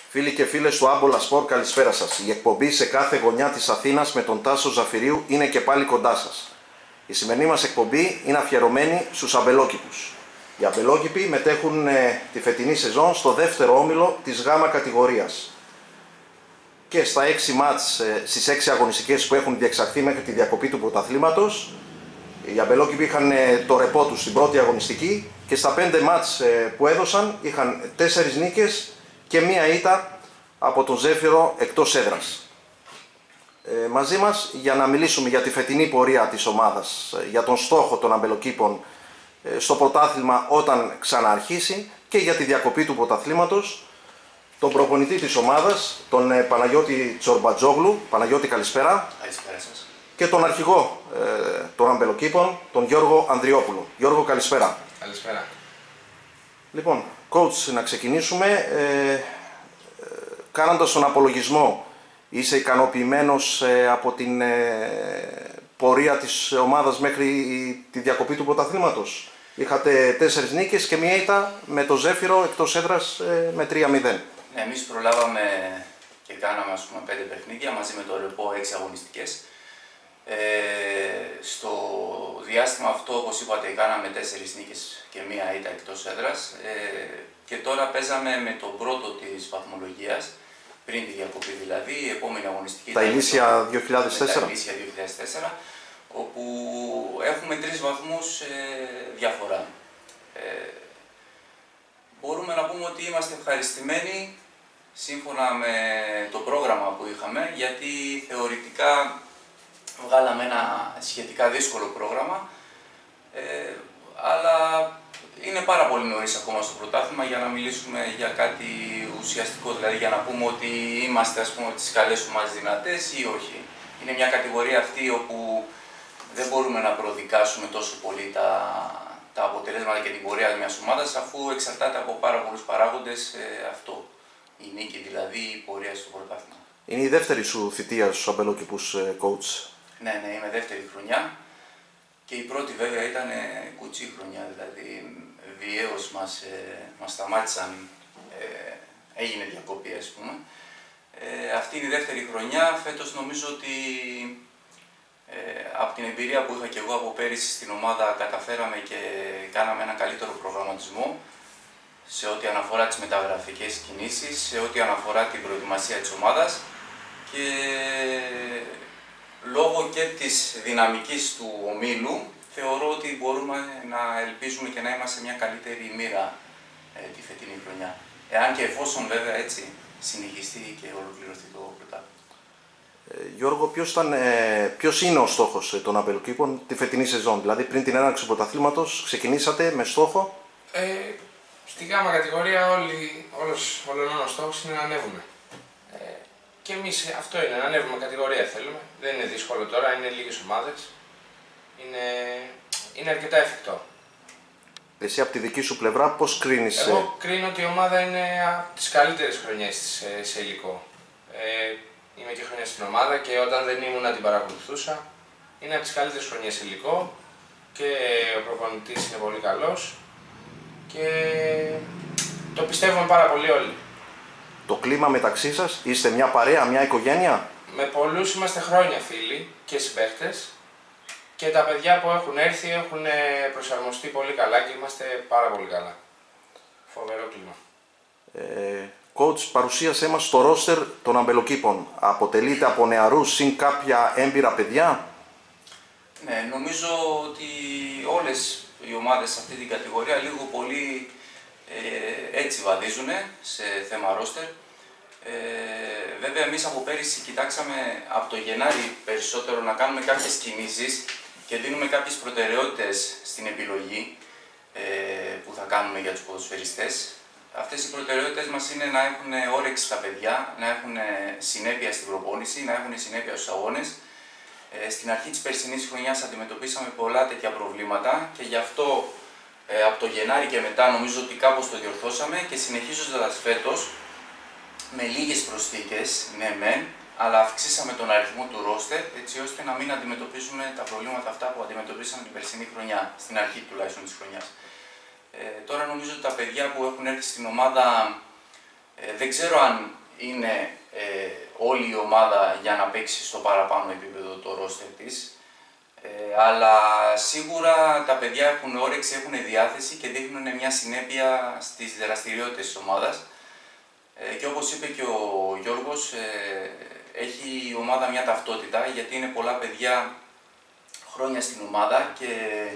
Φίλοι και φίλες του Άμπολα Σπορ, καλησπέρα σας. Η εκπομπή σε κάθε γωνιά της Αθήνας με τον Τάσο Ζαφυρίου είναι και πάλι κοντά σας. Η σημερινή μας εκπομπή είναι αφιερωμένη στους αμπελόκηπους. Οι αμπελόκηποι μετέχουν τη φετινή σεζόν στο δεύτερο όμιλο της Γ κατηγορίας. Και στα 6 μάτς, στις 6 αγωνιστικές που έχουν διεξαχθεί μέχρι τη διακοπή του πρωταθλήματος, οι αμπελόκηποι είχαν το ρεπό τους στην πρώτη αγωνιστική και στα 5 μάτς που έδωσαν είχαν 4 νίκες και μία ήττα από τον Ζέφυρο εκτός έδρας. Μαζί μας για να μιλήσουμε για τη φετινή πορεία της ομάδας, για τον στόχο των αμπελοκήπων στο πρωτάθλημα όταν ξαναρχίσει και για τη διακοπή του πρωταθλήματος, τον προπονητή της ομάδας, τον Παναγιώτη Τσορμπατζόγλου. Παναγιώτη, καλησπέρα. Καλησπέρα σας. Και τον αρχηγό των αμπελοκήπων, τον Γιώργο Ανδριόπουλο. Γιώργο, καλησπέρα. Καλησπέρα. Λοιπόν, coach, να ξεκινήσουμε κάνοντας τον απολογισμό. Είσαι ικανοποιημένος από την πορεία της ομάδας μέχρι τη διακοπή του πρωταθλήματος? Είχατε 4 νίκες και μία ήττα με το Ζέφυρο εκτός έδρας με 3-0. Ναι, εμείς προλάβαμε και κάναμε 5 παιχνίδια μαζί με το ρεπό 6 αγωνιστικές. Στο διάστημα αυτό, όπως είπατε, κάναμε 4 νίκες και μία ήττα εκτός έδρας και τώρα παίζαμε με τον πρώτο της βαθμολογίας, πριν τη διακοπή δηλαδή, η επόμενη αγωνιστική. Τα Ηλίσια 2004. Τα Ηλίσια 2004, όπου έχουμε 3 βαθμούς διαφορά. Μπορούμε να πούμε ότι είμαστε ευχαριστημένοι σύμφωνα με το πρόγραμμα που είχαμε, γιατί θεωρητικά βγάλαμε ένα σχετικά δύσκολο πρόγραμμα, αλλά είναι πάρα πολύ νωρίς ακόμα στο πρωτάθλημα για να μιλήσουμε για κάτι ουσιαστικό, δηλαδή για να πούμε ότι είμαστε τις καλές ομάδες δυνατές ή όχι. Είναι μια κατηγορία αυτή όπου δεν μπορούμε να προδικάσουμε τόσο πολύ τα αποτελέσματα και την πορεία μιας ομάδας, αφού εξαρτάται από πάρα πολλούς παράγοντες αυτό. Η νίκη δηλαδή, η πορεία στο πρωτάθλημα. Είναι η δεύτερη σου θητεία στους αμπελόκηπους, coach? Ναι, είμαι δεύτερη χρονιά και η πρώτη βέβαια ήταν κουτσή χρονιά, δηλαδή βιαίως μας σταμάτησαν, έγινε διακοπή ας πούμε. Αυτή είναι η δεύτερη χρονιά. Φέτος νομίζω ότι από την εμπειρία που είχα και εγώ από πέρυσι στην ομάδα καταφέραμε και κάναμε ένα καλύτερο προγραμματισμό σε ό,τι αναφορά τις μεταγραφικές κινήσεις, σε ό,τι αναφορά την προετοιμασία της ομάδας και λόγω και της δυναμικής του ομίλου θεωρώ ότι μπορούμε να ελπίζουμε και να είμαστε σε μια καλύτερη μοίρα τη φετινή χρονιά. Εάν και εφόσον βέβαια έτσι συνεχιστεί και ολοκληρωθεί το πρωτάθλημα. Γιώργο, ποιος είναι ο στόχος των αμπελοκήπων τη φετινή σεζόν? Δηλαδή πριν την έναρξη του πρωταθλήματος ξεκινήσατε με στόχο? Στη Γ κατηγορία όλων ο στόχος είναι να ανέβουμε. Και εμείς αυτό είναι, να ανέβουμε κατηγορία θέλουμε. Δεν είναι δύσκολο τώρα, είναι λίγες ομάδες. Είναι αρκετά εφικτό. Εσύ από τη δική σου πλευρά πώς κρίνεις? Εγώ κρίνω ότι η ομάδα είναι από τις καλύτερες χρονιές της σε υλικό. Είμαι και χρόνια στην ομάδα και όταν δεν ήμουν την παρακολουθούσα. Είναι από τις καλύτερες χρονιές σε υλικό και ο προπονητής είναι πολύ καλός και το πιστεύουμε πάρα πολύ όλοι. Το κλίμα μεταξύ σας, είστε μια παρέα, μια οικογένεια? Με πολλούς είμαστε χρόνια φίλοι και συμπαίχτες και τα παιδιά που έχουν έρθει έχουν προσαρμοστεί πολύ καλά και είμαστε πάρα πολύ καλά. Φοβερό κλίμα. Coach, παρουσίασέ μας το ρόστερ των αμπελοκήπων. Αποτελείται από νεαρούς συν κάποια έμπειρα παιδιά? Ναι, νομίζω ότι όλες οι ομάδες σε αυτή την κατηγορία λίγο πολύ έτσι βαδίζουν σε θέμα ρόστερ. Βέβαια εμείς από πέρυσι κοιτάξαμε από το Γενάρη περισσότερο να κάνουμε κάποιες κινήσεις και δίνουμε κάποιες προτεραιότητες στην επιλογή που θα κάνουμε για τους ποδοσφαιριστές. Αυτές οι προτεραιότητες μας είναι να έχουν όρεξη τα παιδιά, να έχουν συνέπεια στην προπόνηση, να έχουν συνέπεια στους αγώνες. Στην αρχή της περσινής χρονιάς αντιμετωπίσαμε πολλά τέτοια προβλήματα και γι' αυτό από το Γενάρη και μετά νομίζω ότι κάπως το διορθώσαμε και συνεχίζοντας φέτος με λίγες προσθήκες, ναι μεν, αλλά αυξήσαμε τον αριθμό του ρόστερ έτσι ώστε να μην αντιμετωπίσουμε τα προβλήματα αυτά που αντιμετωπίσαμε την περσινή χρονιά, στην αρχή τουλάχιστον της χρονιάς. Τώρα νομίζω ότι τα παιδιά που έχουν έρθει στην ομάδα δεν ξέρω αν είναι όλη η ομάδα για να παίξει στο παραπάνω επίπεδο το ρόστερ της. Αλλά σίγουρα τα παιδιά έχουν όρεξη, έχουν διάθεση και δείχνουν μια συνέπεια στις δραστηριότητες της ομάδας. Και όπως είπε και ο Γιώργος, έχει η ομάδα μια ταυτότητα, γιατί είναι πολλά παιδιά χρόνια στην ομάδα και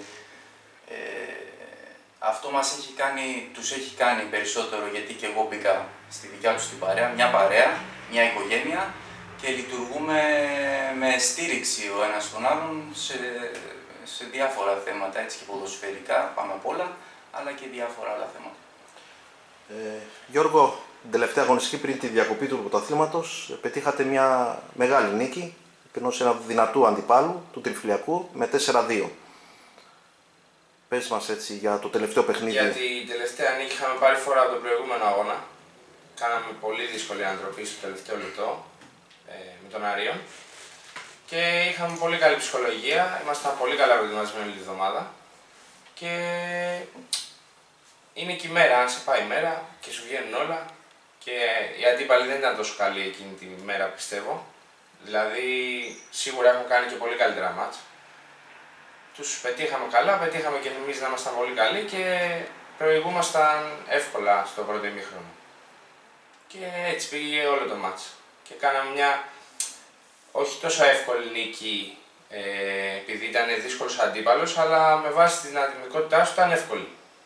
αυτό τους έχει κάνει περισσότερο, γιατί και εγώ μπήκα στη δικιά τους την παρέα, μια οικογένεια, και λειτουργούμε με στήριξη ο ένας τον άλλον σε διάφορα θέματα, έτσι και ποδοσφαιρικά πάνω απ' όλα, αλλά και διάφορα άλλα θέματα. Γιώργο, την τελευταία αγωνιστική πριν τη διακοπή του πρωταθλήματος πετύχατε μια μεγάλη νίκη ενός ένα δυνατού αντιπάλου του Τριφυλιακού με 4-2. Πες μας έτσι για το τελευταίο παιχνίδι. Για την τελευταία νίκη είχαμε πάρει φορά από τον προηγούμενο αγώνα. Κάναμε πολύ δύσκολη ανατροπή στο τελευταίο λεπτό με τον Αρίον. Και είχαμε πολύ καλή ψυχολογία. Ήμασταν πολύ καλά προετοιμασμένοι όλη τη εβδομάδα. Και είναι και η μέρα, αν σε πάει η μέρα και σου βγαίνουν όλα. Και οι αντίπαλοι δεν ήταν τόσο καλοί εκείνη τη μέρα, πιστεύω. Δηλαδή, σίγουρα έχουν κάνει και πολύ καλύτερα μάτς. Τους πετύχαμε καλά, πετύχαμε και εμείς να ήμασταν πολύ καλοί και προηγούμασταν εύκολα στο πρώτο ημίχρονο. Και έτσι πήγε όλο το μάτς. Και κάναμε μια όχι τόσο εύκολη νίκη, επειδή ήταν δύσκολος αντίπαλος, αλλά με βάση την αδυναμικότητά σου ήταν εύκολη.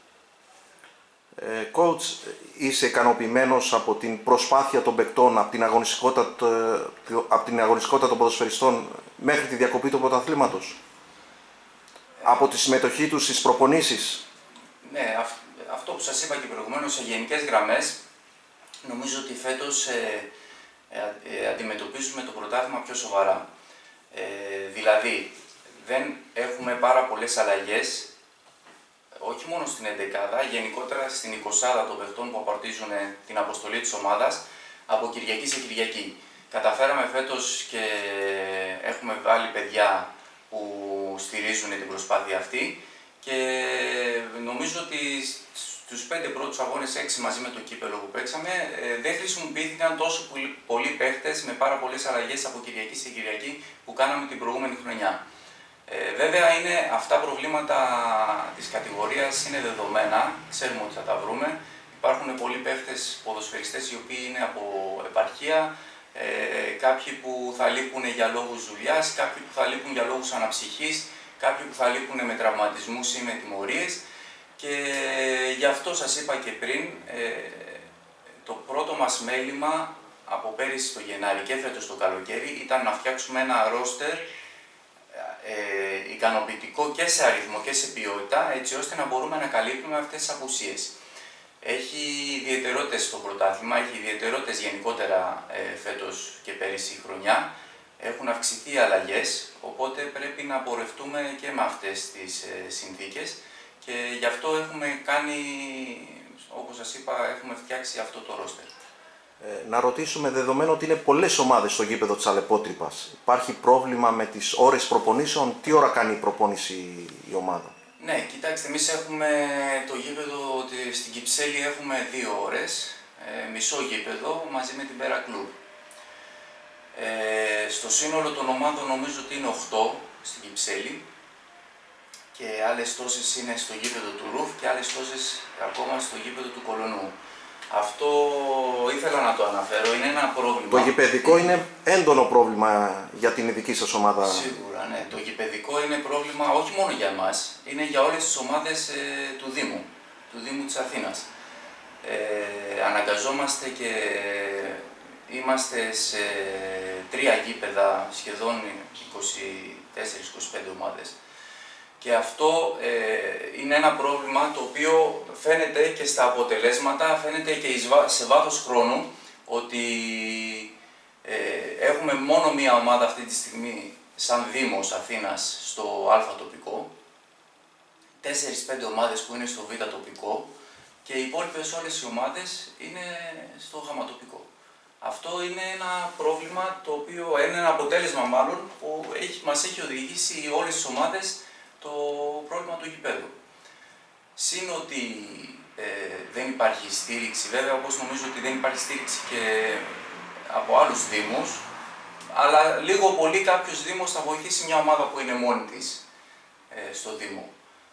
Coach, είσαι ικανοποιημένος από την προσπάθεια των παικτών, από την αγωνιστικότητα των ποδοσφαιριστών μέχρι τη διακοπή του πρωταθλήματος? Από τη συμμετοχή τους στις προπονήσεις? Ναι, αυτό που σας είπα και προηγουμένως, σε γενικές γραμμές, νομίζω ότι φέτος αντιμετωπίζουμε το πρωτάθλημα πιο σοβαρά. Δηλαδή, δεν έχουμε πάρα πολλές αλλαγές, όχι μόνο στην 11η, γενικότερα στην 20η των παιχτών που απαρτίζουν την αποστολή της ομάδας από Κυριακή σε Κυριακή. Καταφέραμε φέτος και έχουμε βάλει παιδιά που στηρίζουν την προσπάθεια αυτή και νομίζω ότι στους 5 πρώτους αγώνες, 6 μαζί με το κύπελο που παίξαμε, δεν χρησιμοποιήθηκαν τόσο πολλοί παίχτες με πάρα πολλές αλλαγές από Κυριακή σε Κυριακή που κάναμε την προηγούμενη χρονιά. Βέβαια, αυτά προβλήματα της κατηγορίας είναι δεδομένα, ξέρουμε ότι θα τα βρούμε. Υπάρχουν πολλοί παίχτες ποδοσφαιριστές οι οποίοι είναι από επαρχία, κάποιοι που θα λείπουν για λόγους δουλειάς, κάποιοι που θα λείπουν για λόγους αναψυχής, κάποιοι που θα λείπουν με τραυματισμούς ή με τιμωρίες. Και γι' αυτό σας είπα και πριν, το πρώτο μας μέλημα από πέρυσι το Γενάρη και φέτος το καλοκαίρι ήταν να φτιάξουμε ένα ρόστερ ικανοποιητικό και σε αριθμό και σε ποιότητα, έτσι ώστε να μπορούμε να καλύπτουμε αυτές τις απουσίες. Έχει ιδιαιτερότητες στο πρωτάθλημα, έχει ιδιαιτερότητες γενικότερα φέτος και πέρυσι η χρονιά. Έχουν αυξηθεί οι αλλαγές, οπότε πρέπει να πορευτούμε και με αυτές τις συνθήκες και γι' αυτό έχουμε κάνει, όπως σας είπα, έχουμε φτιάξει αυτό το ρόστερ. Να ρωτήσουμε, δεδομένου ότι είναι πολλές ομάδες στο γήπεδο της Αλεπότρυπας, υπάρχει πρόβλημα με τις ώρες προπονήσεων? Τι ώρα κάνει η προπόνηση η ομάδα? Ναι, κοιτάξτε, εμείς έχουμε το γήπεδο στην Κυψέλη, έχουμε 2 ώρες, μισό γήπεδο μαζί με την Πέρα Κλουμπ. Στο σύνολο των ομάδων νομίζω ότι είναι 8 στην Κυψέλη και άλλες τόσες είναι στο γήπεδο του Ρουφ και άλλες τόσες ακόμα στο γήπεδο του Κολονού. Αυτό ήθελα να το αναφέρω, είναι ένα πρόβλημα. Το γηπεδικό είναι έντονο πρόβλημα για την δική σας ομάδα. Σίγουρα, ναι. Το γηπεδικό είναι πρόβλημα όχι μόνο για μας, είναι για όλες τις ομάδες του Δήμου της Αθήνας. Αναγκαζόμαστε και είμαστε σε 3 γήπεδα, σχεδόν 24-25 ομάδες. Και αυτό είναι ένα πρόβλημα το οποίο φαίνεται και στα αποτελέσματα, φαίνεται και σε βάθος χρόνου ότι έχουμε μόνο μία ομάδα αυτή τη στιγμή σαν Δήμος Αθήνας στο Α τοπικό, 4-5 ομάδες που είναι στο Β τοπικό και οι υπόλοιπες όλες οι ομάδες είναι στο Γ τοπικό. Αυτό είναι ένα πρόβλημα το οποίο είναι ένα αποτέλεσμα μάλλον που μας έχει οδηγήσει όλες τις ομάδες το πρόβλημα του γηπέδου. Συν ότι δεν υπάρχει στήριξη, βέβαια όπως νομίζω ότι δεν υπάρχει στήριξη και από άλλους δήμους, αλλά λίγο πολύ κάποιος δήμος θα βοηθήσει μια ομάδα που είναι μόνη της στο δήμο.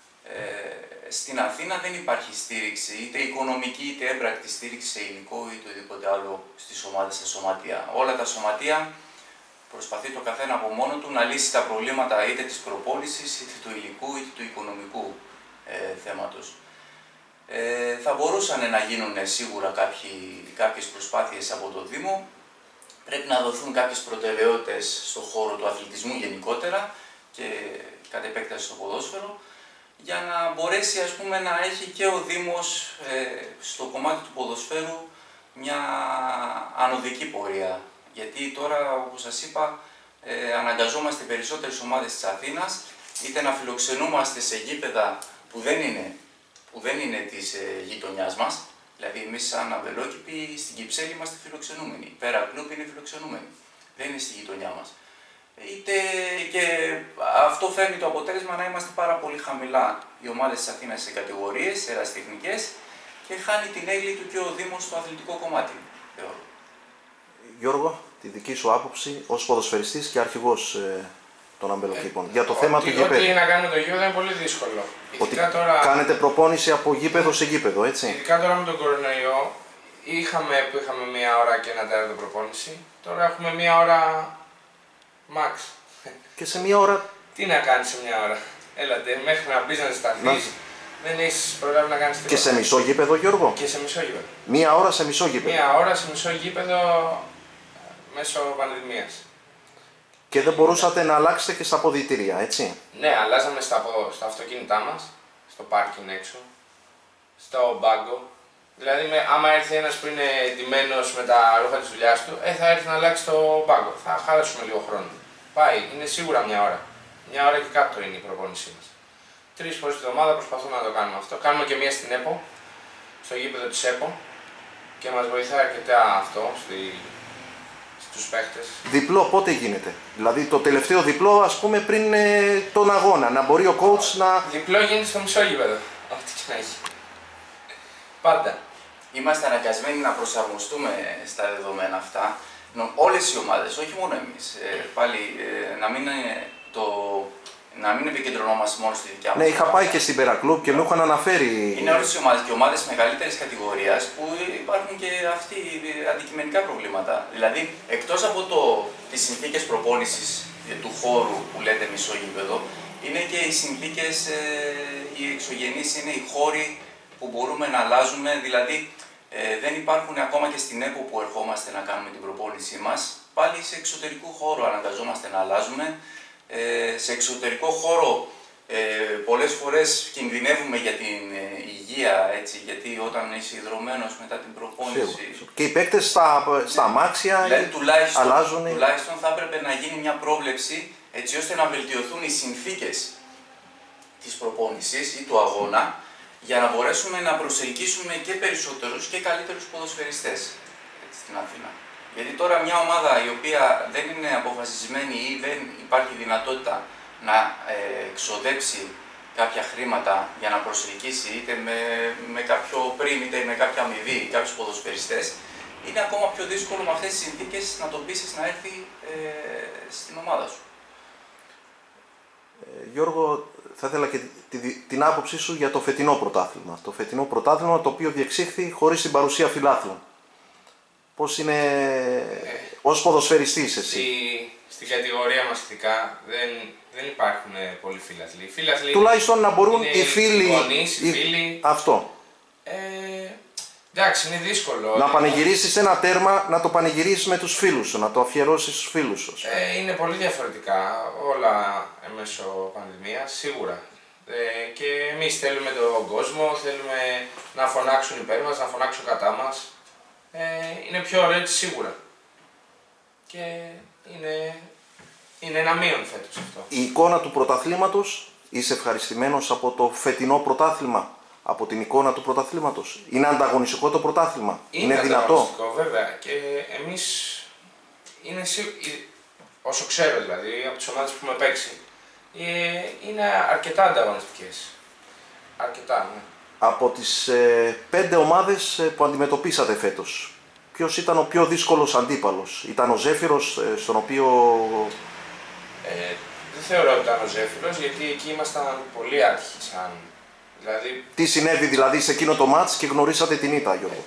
Στην Αθήνα δεν υπάρχει στήριξη, είτε οικονομική είτε έμπρακτη στήριξη σε υλικό ή οτιδήποτε άλλο στις ομάδες, στα σωματεία. Όλα τα σωματεία προσπαθεί το καθένα από μόνο του να λύσει τα προβλήματα είτε της προπόνησης, είτε του υλικού, είτε του οικονομικού θέματος. Θα μπορούσαν να γίνουν σίγουρα κάποιες προσπάθειες από το Δήμο. Πρέπει να δοθούν κάποιες προτεραιότητες στον χώρο του αθλητισμού γενικότερα και κατ' επέκταση στο ποδόσφαιρο, για να μπορέσει, ας πούμε, να έχει και ο Δήμος στο κομμάτι του ποδοσφαίρου μια ανωδική πορεία. Γιατί τώρα, όπως σας είπα, αναγκαζόμαστε περισσότερες ομάδες της Αθήνας είτε να φιλοξενούμαστε σε γήπεδα που δεν είναι της γειτονιάς μας. Δηλαδή, εμείς σαν αμπελόκηποι στην Κυψέλη είμαστε φιλοξενούμενοι. Πέρα κλουμπ είναι φιλοξενούμενοι. Δεν είναι στη γειτονιά μας. Και αυτό φέρνει το αποτέλεσμα να είμαστε πάρα πολύ χαμηλά οι ομάδες της Αθήνας σε κατηγορίες, σε ερασιτεχνικές, και χάνει την έγκλη του και ο Δήμος στο αθλητικό κομμάτι, θεωρώ. Γιώργο, τη δική σου άποψη ως ποδοσφαιριστής και αρχηγός των αμπελοκήπων για το θέμα του γηπέδου. Ό,τι να κάνουμε το γήπεδο είναι πολύ δύσκολο. Ότι κάνετε προπόνηση από γήπεδο σε γήπεδο, έτσι. Ειδικά τώρα με τον κορονοϊό, που είχαμε μία ώρα και ένα τέταρτο προπόνηση, τώρα έχουμε μία ώρα max. Και σε μία ώρα. Τι να κάνεις σε μία ώρα? Έλατε, μέχρι να μπεις να σταθείς, δεν έχεις προλάβει να κάνεις τίποτα. Και σε μισό γήπεδο, Γιώργο. Και σε μισό γήπεδο. Μία ώρα σε μισό γήπεδο. Μία ώρα σε μισό γήπεδο μέσω πανδημίας. Και δεν μπορούσατε να αλλάξετε και στα αποδυτήρια, έτσι. Ναι, αλλάζαμε στα αυτοκίνητά μας, στο πάρκινγκ έξω, στο μπάγκο. Δηλαδή, άμα έρθει ένας που είναι ντυμένος με τα ρούχα της δουλειάς του, θα έρθει να αλλάξει το μπάγκο. Θα χάσουμε λίγο χρόνο. Πάει, είναι σίγουρα μια ώρα. Μια ώρα και κάτω είναι η προπόνησή μας. 3 φορές την εβδομάδα προσπαθούμε να το κάνουμε αυτό. Κάνουμε και μία στην ΕΠΟ, στο γήπεδο της ΕΠΟ, και μας βοηθάει αρκετά αυτό στους παίχτες. Διπλό πότε γίνεται? Δηλαδή το τελευταίο διπλό, ας πούμε, πριν τον αγώνα, να μπορεί ο coach να... Διπλό γίνεται στο μισό γήπεδο, ό,τι και να έχει. Πάντα. Είμαστε αναγκασμένοι να προσαρμοστούμε στα δεδομένα αυτά. Όλες οι ομάδες, όχι μόνο εμείς. Να μην επικεντρωνόμαστε μόνο στη δικιά μας. Ναι, είχα πάει και στην Περακλούπ και μου είχαν αναφέρει. Είναι όλες οι ομάδες και ομάδες μεγαλύτερης κατηγορίας που υπάρχουν και αυτοί αντικειμενικά προβλήματα. Δηλαδή, εκτός από τις συνθήκες προπόνησης του χώρου που λέτε μισό γήπεδο, είναι και οι συνθήκες, οι εξωγενείς, είναι οι χώροι που μπορούμε να αλλάζουμε. Δηλαδή, δεν υπάρχουν ακόμα και στην ΕΠΟ που ερχόμαστε να κάνουμε την προπόνησή μας. Πάλι σε εξωτερικό χώρο αναγκαζόμαστε να αλλάζουμε. Σε εξωτερικό χώρο πολλές φορές κινδυνεύουμε για την υγεία, έτσι, γιατί όταν είσαι υδρωμένος μετά την προπόνηση... Και οι παίκτες στα αμάξια δηλαδή, αλλάζουν. Τουλάχιστον θα έπρεπε να γίνει μια πρόβλεψη έτσι ώστε να βελτιωθούν οι συνθήκες της προπόνησης ή του αγώνα, για να μπορέσουμε να προσελκύσουμε και περισσότερους και καλύτερους ποδοσφαιριστές στην Αθήνα. Γιατί τώρα μια ομάδα η οποία δεν είναι αποφασισμένη ή δεν υπάρχει δυνατότητα να ξοδέψει κάποια χρήματα για να προσελκύσει είτε με κάποιο πριμ είτε με κάποια αμοιβή κάποιους ποδοσφαιριστές, είναι ακόμα πιο δύσκολο με αυτές τις συνθήκες να τον πείσεις να έρθει στην ομάδα σου. Γιώργο, θα ήθελα και την άποψή σου για το φετινό πρωτάθλημα. Το φετινό πρωτάθλημα το οποίο διεξήχθη χωρίς την παρουσία φιλάθλων. Πώς είναι ως ποδοσφαιριστής εσύ? Στην κατηγορία μας ειδικά δεν υπάρχουν πολλοί φίλαθλοι. Τουλάχιστον να μπορούν οι φίλοι... Γονείς, οι φίλοι... Αυτό. Εντάξει, είναι δύσκολο. Να πανηγυρίσεις ένα τέρμα, να το πανηγυρίσεις με τους φίλους σου, να το αφιερώσεις στους φίλους σου. Είναι πολύ διαφορετικά όλα μέσω πανδημίας, σίγουρα. Και εμείς θέλουμε τον κόσμο, θέλουμε να φωνάξουν υπέρ μας, να φωνάξουν κατά μας. Είναι πιο ωραίο έτσι σίγουρα. Και είναι ένα μείον φέτος αυτό. Η εικόνα του πρωταθλήματος, είσαι ευχαριστημένος από το φετινό πρωτάθλημα, από την εικόνα του πρωταθλήματος? Είναι ανταγωνιστικό το πρωτάθλημα? Είναι δυνατό? Ανταγωνιστικό, βέβαια. Και εμείς, όσο ξέρω δηλαδή, από τις ομάδες που έχουμε παίξει, είναι αρκετά ανταγωνιστικές. Αρκετά, ναι. Από τις 5 ομάδες που αντιμετωπίσατε φέτος, ποιος ήταν ο πιο δύσκολος αντίπαλος? Ήταν ο Ζέφυρος, στον οποίο... Δεν θεωρώ ότι ήταν ο Ζέφυρος, γιατί εκεί ήμασταν πολύ άτυχοι Δηλαδή... Τι συνέβη δηλαδή σε εκείνο το μάτς και γνωρίσατε την ήττα, Γιώργο?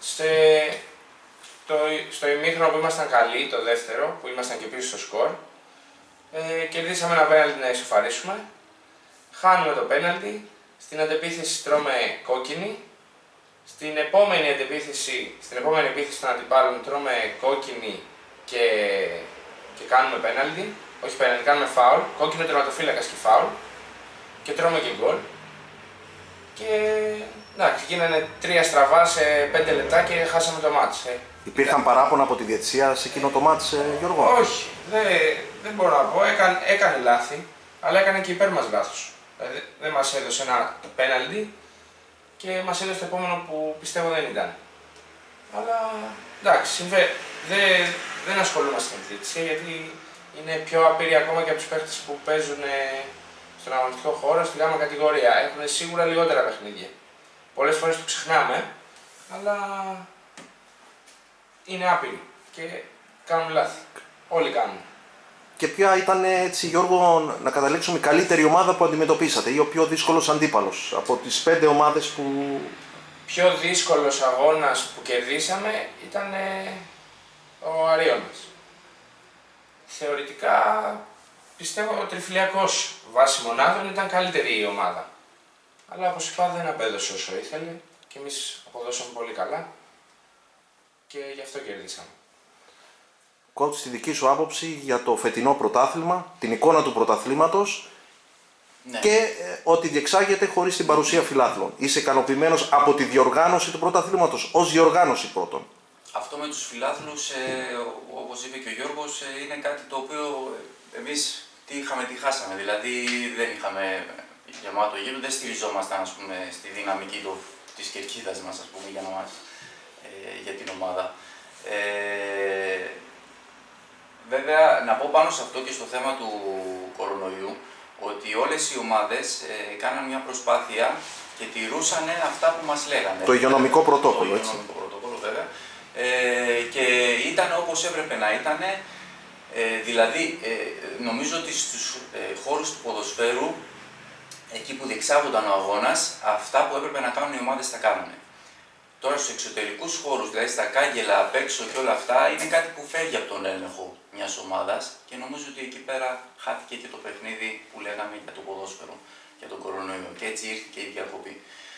Στο ημίχρονο που ήμασταν καλοί, το δεύτερο, που ήμασταν και πίσω στο σκορ, κερδίσαμε ένα πέναλτι να ισοφαρίσουμε. Χάνουμε το πέναλτι, στην αντεπίθεση τρώμε κόκκινη. Στην επόμενη επίθεση των αντιπάλων τρώμε κόκκινη και κάνουμε πέναλτι. Όχι πέναλτι, κάνουμε φάουλ. Κόκκινο τερματοφύλακας και φάουλ. Και τρώμε και γκολ. Και εντάξει, γίνανε 3 στραβά σε 5 λεπτά και χάσαμε το μάτς. Υπήρχαν παράπονα από τη διαιτησία σε εκείνο το μάτς, Γιώργο? Όχι, δεν μπορώ να πω. Έκανε λάθη, αλλά έκανε και υπέρ μας λάθος. Δηλαδή δεν μας έδωσε ένα πέναλτι και μας έδωσε το επόμενο που πιστεύω δεν ήταν. Αλλά εντάξει, δεν ασχολούμαστε με τη διαιτησία, γιατί είναι πιο απείροι ακόμα και από τους παίχτες που παίζουν στον αγωνιστικό χώρο, στη γάμα κατηγορία. Έχουν σίγουρα λιγότερα παιχνίδια. Πολλές φορές το ξεχνάμε, αλλά είναι άπειροι και κάνουν λάθη. Όλοι κάνουν. Και ποια ήταν, έτσι Γιώργο, να καταλήξουμε, η καλύτερη ομάδα που αντιμετωπίσατε ή ο πιο δύσκολος αντίπαλος από τις 5 ομάδες που... Πιο δύσκολος αγώνας που κερδίσαμε ήταν ο Αρίωνας. Θεωρητικά πιστεύω ο Τριφυλιακός βάσει μονάδων ήταν καλύτερη η ομάδα. Αλλά όπως είπα δεν απέδωσε όσο ήθελε και εμείς αποδώσαμε πολύ καλά και γι' αυτό κερδίσαμε. Κότς, στη δική σου άποψη για το φετινό πρωτάθλημα, την εικόνα του πρωταθλήματος, ναι, και ότι διεξάγεται χωρίς την παρουσία φιλάθλων. Είσαι ικανοποιημένος από τη διοργάνωση του πρωταθλήματος, ως διοργάνωση πρώτον? Αυτό με τους φιλάθλους, όπως είπε και ο Γιώργος, είναι κάτι το οποίο εμείς τι είχαμε, τι χάσαμε. Δηλαδή δεν είχαμε γεμάτο γήπεδο, δεν στηριζόμασταν, ας πούμε, στη δυναμική της κερκίδας μας, ας πούμε, για την ομάδα. Βέβαια, να πω πάνω σε αυτό και στο θέμα του κορονοϊού, ότι όλες οι ομάδες κάναν μια προσπάθεια και τηρούσαν αυτά που μας λέγανε. Το υγειονομικό πρωτόκολλο, το έτσι. υγειονομικό πρωτόκολλο, βέβαια. Και ήταν όπως έπρεπε να ήταν. Δηλαδή, νομίζω ότι στους χώρους του ποδοσφαίρου, εκεί που διεξάγονταν ο αγώνας, αυτά που έπρεπε να κάνουν οι ομάδες τα κάνανε. Τώρα στους εξωτερικούς χώρους, δηλαδή στα κάγκελα, απ' έξω και όλα αυτά, είναι κάτι που φεύγει από τον έλεγχο μιας ομάδας και νομίζω ότι εκεί πέρα χάθηκε και το παιχνίδι που λέγαμε για το ποδόσφαιρο, για τον κορονοϊό, και έτσι ήρθε και η διακοπή.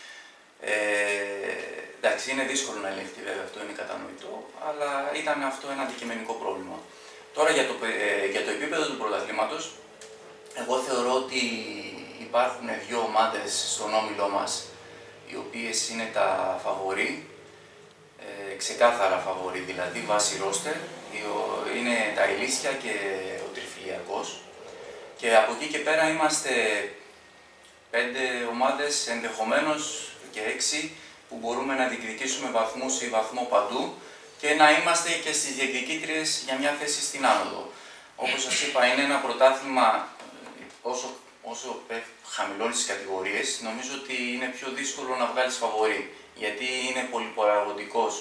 Εντάξει, είναι δύσκολο να ελεγχθεί, βέβαια, αυτό είναι κατανοητό, αλλά ήταν αυτό ένα αντικειμενικό πρόβλημα. Τώρα για το επίπεδο του πρωταθλήματος, εγώ θεωρώ ότι υπάρχουν 2 ομάδες στον όμιλό μας, οι οποίες είναι τα φαβορί, ξεκάθαρα φαβορί δηλαδή, βάσει ρόστερ, είναι τα Ηλίσια και ο Τριφυλιακός. Και από εκεί και πέρα είμαστε 5 ομάδες, ενδεχομένως και 6, που μπορούμε να διεκδικήσουμε βαθμούς ή βαθμό παντού και να είμαστε και στις διεκδικήτριες για μια θέση στην άνοδο. Όπως σας είπα, είναι ένα πρωτάθλημα, όσο χαμηλώνεις τις κατηγορίες, νομίζω ότι είναι πιο δύσκολο να βγάλεις φαβορί, γιατί είναι πολυπαραγωγικός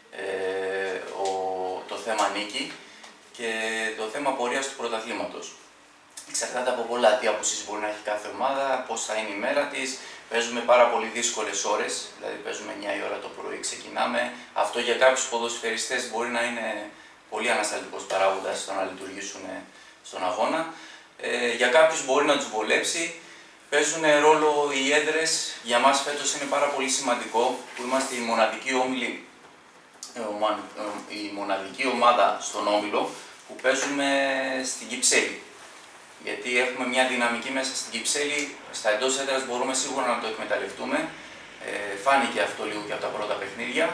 το θέμα νίκη και το θέμα πορείας του πρωταθλήματος. Εξαρτάται από πολλά, τι απουσίες μπορεί να έχει κάθε ομάδα, πώς θα είναι η μέρα της. Παίζουμε πάρα πολύ δύσκολες ώρες, δηλαδή παίζουμε 9 η ώρα το πρωί, ξεκινάμε. Αυτό για κάποιους ποδοσφαιριστές μπορεί να είναι πολύ ανασταλτικός παράγοντας στο να λειτουργήσουν στον αγώνα. Για κάποιους μπορεί να τους βολέψει. Παίζουν ρόλο οι έδρες. Για μας φέτος είναι πάρα πολύ σημαντικό που είμαστε η μοναδική ομάδα στον όμιλο που παίζουμε στην Κυψέλη. Γιατί έχουμε μια δυναμική μέσα στην Κυψέλη, στα εντός έδρας μπορούμε σίγουρα να το εκμεταλλευτούμε. Φάνηκε αυτό λίγο και από τα πρώτα παιχνίδια.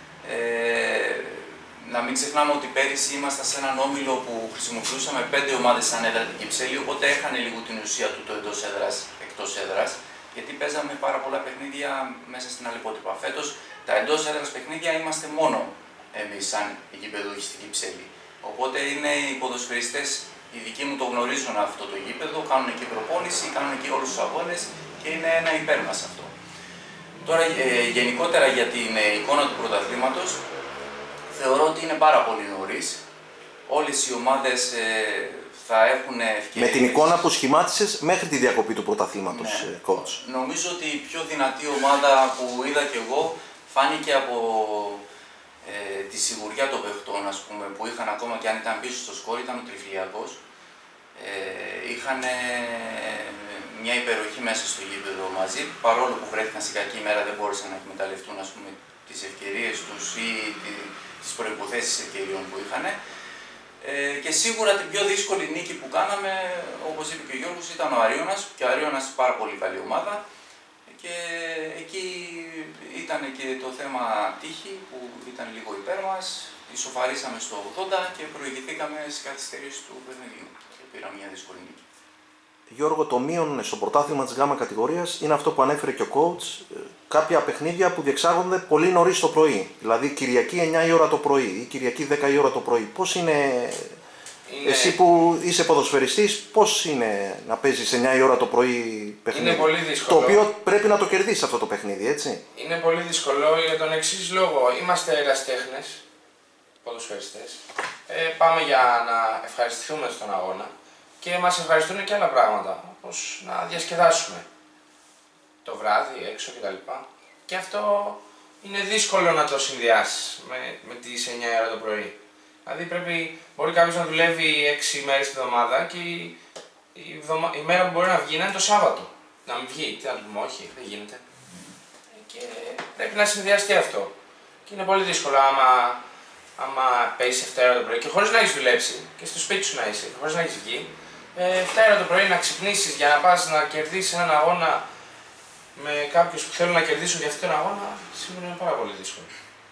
Να μην ξεχνάμε ότι πέρυσι ήμασταν σε έναν όμιλο που χρησιμοποιούσαμε 5 ομάδες σαν έδρα την Κυψέλη, οπότε έχανε λίγο την ουσία του το εντός έδρας, εκτός έδρας, γιατί παίζαμε πάρα πολλά παιχνίδια μέσα στην Αλεπότρυπα. Φέτος τα εντός έδρας παιχνίδια είμαστε μόνο εμείς σαν γηπεδούχοι στην Κυψέλη. Οπότε είναι οι ποδοσφαιριστές, οι δικοί μου το γνωρίζουν αυτό το γήπεδο, κάνουν εκεί προπόνηση, κάνουν εκεί όλους τους αγώνες και είναι ένα υπέρ μας αυτό. Τώρα γενικότερα για την εικόνα του πρωταθλήματος, Θεωρώ ότι είναι πάρα πολύ νωρίς. Όλες οι ομάδες θα έχουν ευκαιρίες. Με την εικόνα που σχημάτισες μέχρι τη διακοπή του πρωταθλήματος, ναι. coach. Νομίζω ότι η πιο δυνατή ομάδα που είδα κι εγώ φάνηκε από τη σιγουριά των παιχτών, ας πούμε, που είχαν ακόμα και αν ήταν πίσω στο σκορ, ήταν ο Τριφυλιακός. Είχαν μια υπεροχή μέσα στο γήπεδο μαζί, παρόλο που βρέθηκαν σε κακή ημέρα, δεν μπόρεσαν να εκμεταλλευτούν, ας πούμε, τις ευκαιρίες τους ή τις προϋποθέσεις ευκαιριών που είχαν. Και σίγουρα την πιο δύσκολη νίκη που κάναμε, όπως είπε και ο Γιώργος, ήταν ο Αρίωνας. Και ο Αρίωνας πάρα πολύ καλή ομάδα. Και εκεί ήταν και το θέμα τύχη που ήταν λίγο υπέρ μας. Ισοφαρίσαμε στο 80 και προηγηθήκαμε στις καθυστερήσεις του παιχνιδιού. Και πήραμε μια δύσκολη νίκη. Γιώργο, το μείον στο πρωτάθλημα της ΓΑΜΑ κατηγορίας είναι αυτό που ανέφερε και ο coach. Κάποια παιχνίδια που διεξάγονται πολύ νωρίς το πρωί. Δηλαδή Κυριακή 9 η ώρα το πρωί ή Κυριακή 10 η ώρα το πρωί. Πώς είναι, εσύ που είσαι ποδοσφαιριστής, πώς είναι να παίζεις 9 η ώρα το πρωί παιχνίδι? Είναι πολύ δύσκολο. Το οποίο πρέπει να το κερδίσεις αυτό το παιχνίδι, έτσι. Είναι πολύ δύσκολο για τον εξής λόγο. Είμαστε ερασιτέχνες, ποδοσφαιριστές. Πάμε για να ευχαριστηθούμε στον αγώνα. Και μας ευχαριστούν και άλλα πράγματα, όπως να διασκεδάσουμε το βράδυ, έξω κτλ. Και αυτό είναι δύσκολο να το συνδυάσεις με τις 9 ώρα το πρωί. Δηλαδή μπορεί κάποιος να δουλεύει 6 μέρες την εβδομάδα και η μέρα που μπορεί να βγει είναι το Σάββατο. Να μην βγει, τι να του πούμε, όχι, δεν γίνεται. Και πρέπει να συνδυαστεί αυτό. Και είναι πολύ δύσκολο άμα παίζεις 7 ώρα το πρωί και χωρίς να έχεις δουλέψει και στο σπίτι σου να είσαι, χωρίς να έχεις βγει. 7 ώρα το πρωί να ξυπνήσεις για να πας να κερδίσεις έναν αγώνα με κάποιους που θέλουν να κερδίσουν για αυτόν τον αγώνα, σίγουρα είναι πάρα πολύ δύσκολο.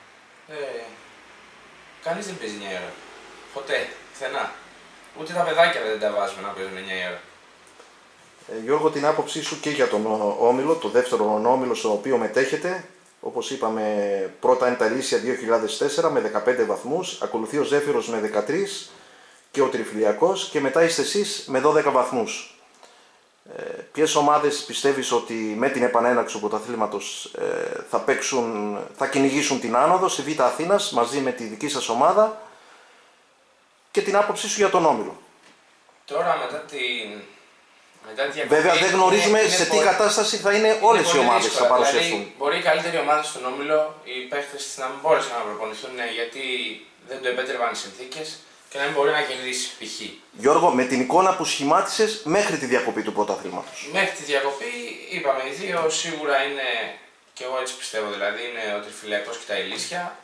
Κανείς δεν παίζει 9 ώρα. Ποτέ. Πουθενά. Ούτε τα παιδάκια δεν τα βάζουμε να παίζουν 9 ώρα. Γιώργο, την άποψή σου και για τον όμιλο, το δεύτερο όμιλο στο οποίο μετέχετε. Όπως είπαμε, πρώτα είναι τα Ηλίσια 2004 με 15 βαθμούς, ακολουθεί ο Ζέφυρος με 13 και ο Τριφυλιακός και μετά είστε εσείς με 12 βαθμούς. Ποιες ομάδες πιστεύεις ότι με την επανέναρξη του πρωταθλήματος θα κυνηγήσουν την άνοδο στη Β' Αθήνας μαζί με τη δική σας ομάδα και την άποψή σου για τον όμιλο? Τώρα μετά τη διακοπή, βέβαια δεν γνωρίζουμε σε τι κατάσταση θα είναι όλες οι ομάδες που θα παρουσιαστούν. Δηλαδή, μπορεί η καλύτερη ομάδα στον όμιλο, οι παίχτες να μην μπόρεσαν να προπονηθούν γιατί δεν το επέτρεπαν οι συνθήκες και να μην μπορεί να κερδίσει π.χ. Γιώργο, με την εικόνα που σχημάτισες μέχρι τη διακοπή του πρωταθλήματος. Μέχρι τη διακοπή είπαμε, οι δύο σίγουρα είναι, και εγώ έτσι πιστεύω δηλαδή, είναι ο Τριφυλιακός και τα Ηλίσια.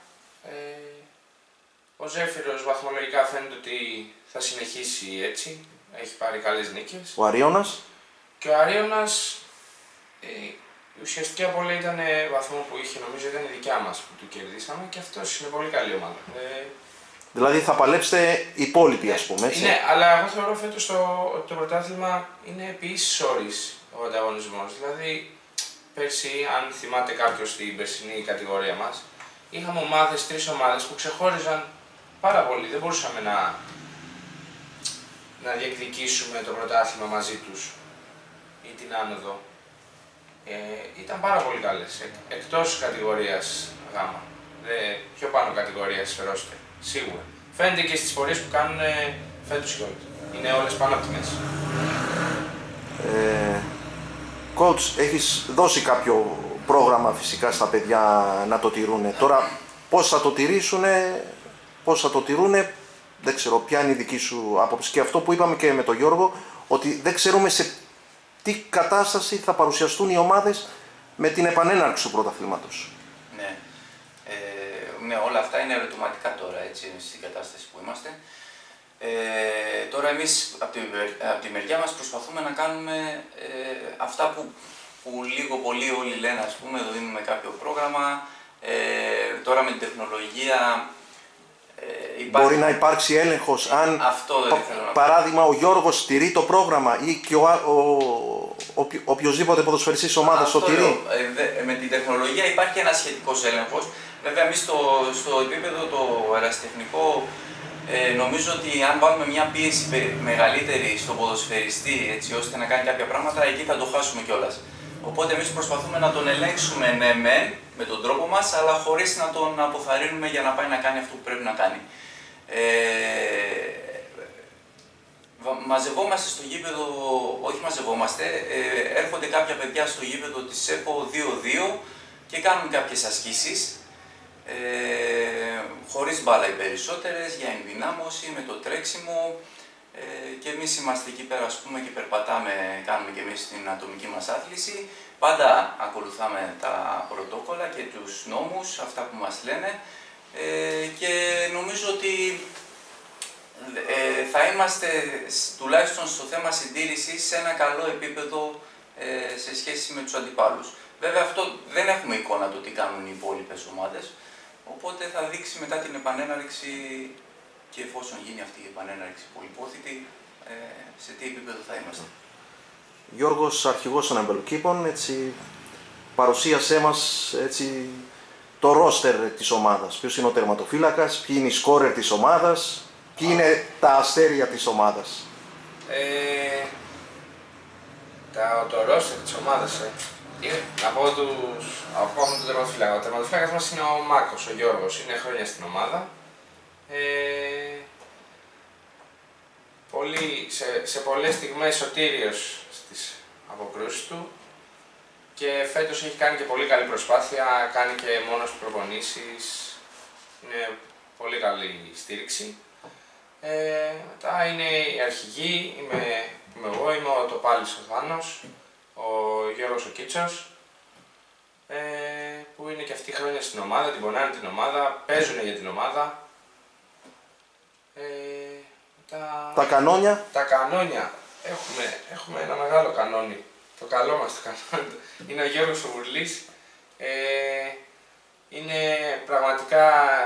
Ο Ζέφυρος βαθμολογικά φαίνεται ότι θα συνεχίσει έτσι, έχει πάρει καλές νίκες. Ο Αρίωνας. Και ο Αρίωνας, ουσιαστικά πολύ ήταν βαθμό που είχε, νομίζω ήταν η δικιά μας που του κερδίσαμε και αυτός είναι πολύ καλή ομάδα. Δηλαδή θα παλέψετε οι υπόλοιποι, ας πούμε, έτσι. Ναι, αλλά εγώ θεωρώ φέτος ότι το πρωτάθλημα είναι επί ίσης όρης ο ανταγωνισμός. Δηλαδή, πέρσι, αν θυμάται κάποιος στην περσινή κατηγορία μας, είχαμε τρεις ομάδες που ξεχώριζαν πάρα πολύ. Δεν μπορούσαμε να διεκδικήσουμε το πρωτάθλημα μαζί τους ή την άνοδο. Ήταν πάρα πολύ καλές, εκτός κατηγορίας Γ. Πιο πάνω κατηγορίας ρόστερ. Σίγουρα. Φαίνεται και στις πορείες που κάνουν φέτος κιόλας. Είναι όλες πάνω από τη μέση. Coach, έχεις δώσει κάποιο πρόγραμμα φυσικά στα παιδιά να το τηρούνε. Τώρα πώς θα το τηρούνε, δεν ξέρω ποια είναι η δική σου άποψη. Και αυτό που είπαμε και με τον Γιώργο, ότι δεν ξέρουμε σε τι κατάσταση θα παρουσιαστούν οι ομάδες με την επανέναρξη του πρωταθλήματος. Ναι, όλα αυτά είναι ερωτηματικά τώρα, έτσι, στην κατάσταση που είμαστε. Τώρα εμείς από τη μεριά μας προσπαθούμε να κάνουμε αυτά που λίγο πολύ όλοι λένε, ας πούμε, δίνουμε κάποιο πρόγραμμα. Τώρα με την τεχνολογία μπορεί να υπάρξει έλεγχος αν, παράδειγμα, ο Γιώργος στηρεί το πρόγραμμα ή και οποιοσδήποτε ποδοσφαιριστής ομάδας το τηρεί. Με την τεχνολογία υπάρχει ένας σχετικός έλεγχος. Βέβαια, εμείς στο επίπεδο το ερασιτεχνικό νομίζω ότι αν βάλουμε μια πίεση μεγαλύτερη στον ποδοσφαιριστή, έτσι ώστε να κάνει κάποια πράγματα, εκεί θα το χάσουμε κιόλας. Οπότε εμείς προσπαθούμε να τον ελέγξουμε ναι με τον τρόπο μας, αλλά χωρίς να τον αποθαρρύνουμε για να πάει να κάνει αυτό που πρέπει να κάνει. Μαζευόμαστε στο γήπεδο, όχι μαζευόμαστε, έρχονται κάποια παιδιά στο γήπεδο της ΕΠΟ 2-2 και κάνουν κάποιες ασκήσεις, χωρίς μπάλα οι περισσότερες, για ενδυνάμωση, με το τρέξιμο, και εμείς είμαστε εκεί πέρα, ας πούμε, και περπατάμε, κάνουμε και εμείς την ατομική μας άθληση. Πάντα ακολουθάμε τα πρωτόκολλα και τους νόμους, αυτά που μας λένε, και νομίζω ότι θα είμαστε, τουλάχιστον στο θέμα συντήρησης, σε ένα καλό επίπεδο σε σχέση με τους αντιπάλους. Βέβαια αυτό δεν έχουμε εικόνα το τι κάνουν οι υπόλοιπες ομάδες, οπότε θα δείξει μετά την επανέναρξη, και εφόσον γίνει αυτή η επανέναρξη πολυπόθητη, σε τι επίπεδο θα είμαστε. Γιώργος, αρχηγός των Αμπελοκήπων, έτσι, παρουσίασέ μας έτσι, το ρόστερ της ομάδας. Ποιος είναι ο τερματοφύλακας, ποιοι είναι οι σκόρερ της ομάδας, ποιοι είναι τα αστέρια της ομάδας. Το ρόστερ της ομάδας, να πω από τον τερματοφύλακα. Ο τερματοφύλακας μας είναι ο Μάκος, ο Γιώργος, είναι χρόνια στην ομάδα. Σε πολλές στιγμές σωτήριος στις αποκρούσεις του και φέτος έχει κάνει και πολύ καλή προσπάθεια, κάνει και μόνος προπονήσεις, είναι πολύ καλή στήριξη. Μετά είναι οι αρχηγοί, είμαι εγώ, είμαι ο Τοπάλης ο Θάνος, ο Γιώργος ο Κίτσος, που είναι και αυτοί χρόνια στην ομάδα, την πονάνε την ομάδα, παίζουν για την ομάδα. Τα κανόνια. Τα κανόνια. Έχουμε ένα μεγάλο κανόνι. Το καλό μας το κανόνι. Είναι ο Γιώργος ο Βουρλής. Είναι πραγματικά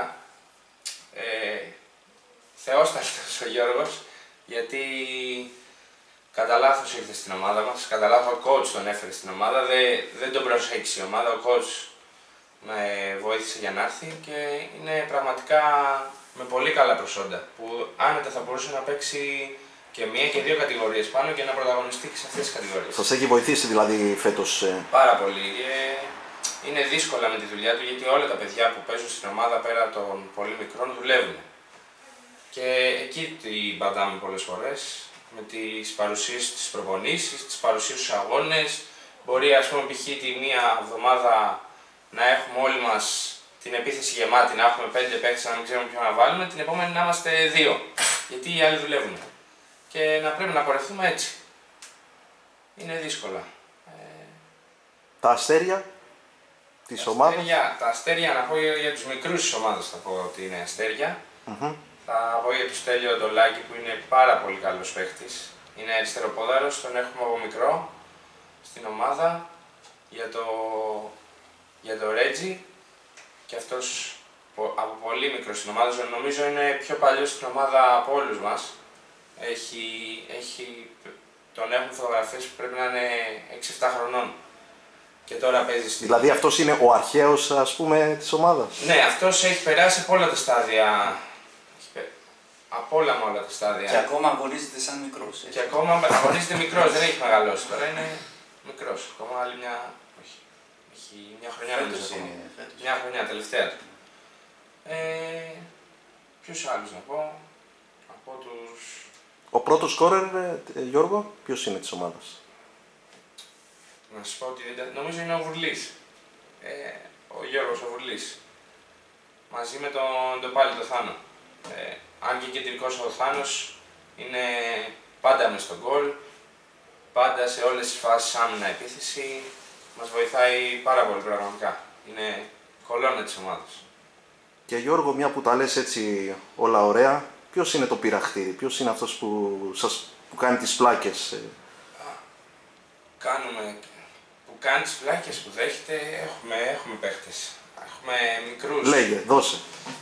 θεόσταλτος ο Γιώργος, γιατί κατά λάθος ήρθε στην ομάδα μας. Κατά λάθος ο coach τον έφερε στην ομάδα. Δεν τον προσέξε η ομάδα. Ο coach με βοήθησε για να έρθει και είναι πραγματικά με πολύ καλά προσόντα, που άνετα θα μπορούσε να παίξει και μία και δύο κατηγορίες πάνω και να πρωταγωνιστεί και σε αυτές τις κατηγορίες. Σας έχει βοηθήσει δηλαδή φέτος? Πάρα πολύ. Είναι δύσκολα με τη δουλειά του, γιατί όλα τα παιδιά που παίζουν στην ομάδα πέρα των πολύ μικρών δουλεύουν. Και εκεί την πατάμε πολλές φορές, με τις παρουσίες στις προπονήσεις, τις παρουσίες στους αγώνες. Μπορεί, ας πούμε, π.χ. τη μία εβδομάδα να έχουμε όλοι μας την επίθεση γεμάτη, να έχουμε 5 παίκτες, να μην ξέρουμε ποιον να βάλουμε, την επόμενη να είμαστε 2, γιατί οι άλλοι δουλεύουν. Και να πρέπει να πορευτούμε έτσι. Είναι δύσκολα. Τα αστέρια της ομάδας. Τα αστέρια, να πω για τους μικρούς της ομάδας, θα πω ότι είναι αστέρια. Θα πω για τον Στέλιο Ντολάκη, που είναι πάρα πολύ καλός παίκτης. Είναι αριστεροπόδαρος, τον έχουμε από μικρό στην ομάδα. Για το Ρέτζι, και αυτός από πολύ μικρό στην ομάδα, νομίζω είναι πιο παλιός στην ομάδα από όλους μας. Τον έχουν φωτογραφίες που πρέπει να είναι 6-7 χρονών και τώρα παίζει στην... Δηλαδή αυτός είναι ο αρχαίος, ας πούμε, της ομάδας. Ναι, αυτός έχει περάσει από όλα τα στάδια. Από όλα τα στάδια. Και ακόμα αγωνίζεται σαν μικρός. Και ακόμα αγωνίζεται μικρός, δεν έχει μεγαλώσει. Τώρα είναι μικρός. Ακόμα άλλη μια... Έχει μια χρονιά μια χρονιά τελευταία του. Ποιους άλλους να πω? Από τους... Ο πρώτος σκόρερ, Γιώργο, ποιος είναι της ομάδας? Να σας πω ότι νομίζω είναι ο Βουρλής. Ο Γιώργος ο Βουρλής. Μαζί με τον πάλι το Θάνο. Αν και κεντρικός ο Θάνος είναι πάντα μες στον γκολ, πάντα σε όλες τις φάσεις άμυνα επίθεση. Μας βοηθάει πάρα πολύ πραγματικά. Είναι κολόνα της ομάδας. Και Γιώργο, μια που τα λες έτσι όλα ωραία, ποιος είναι το πειραχτήρι, ποιος είναι αυτός που κάνει τις πλάκες? Που κάνει τις πλάκες, που δέχεται, έχουμε παίχτες. Έχουμε μικρούς. Λέγε, δώσε.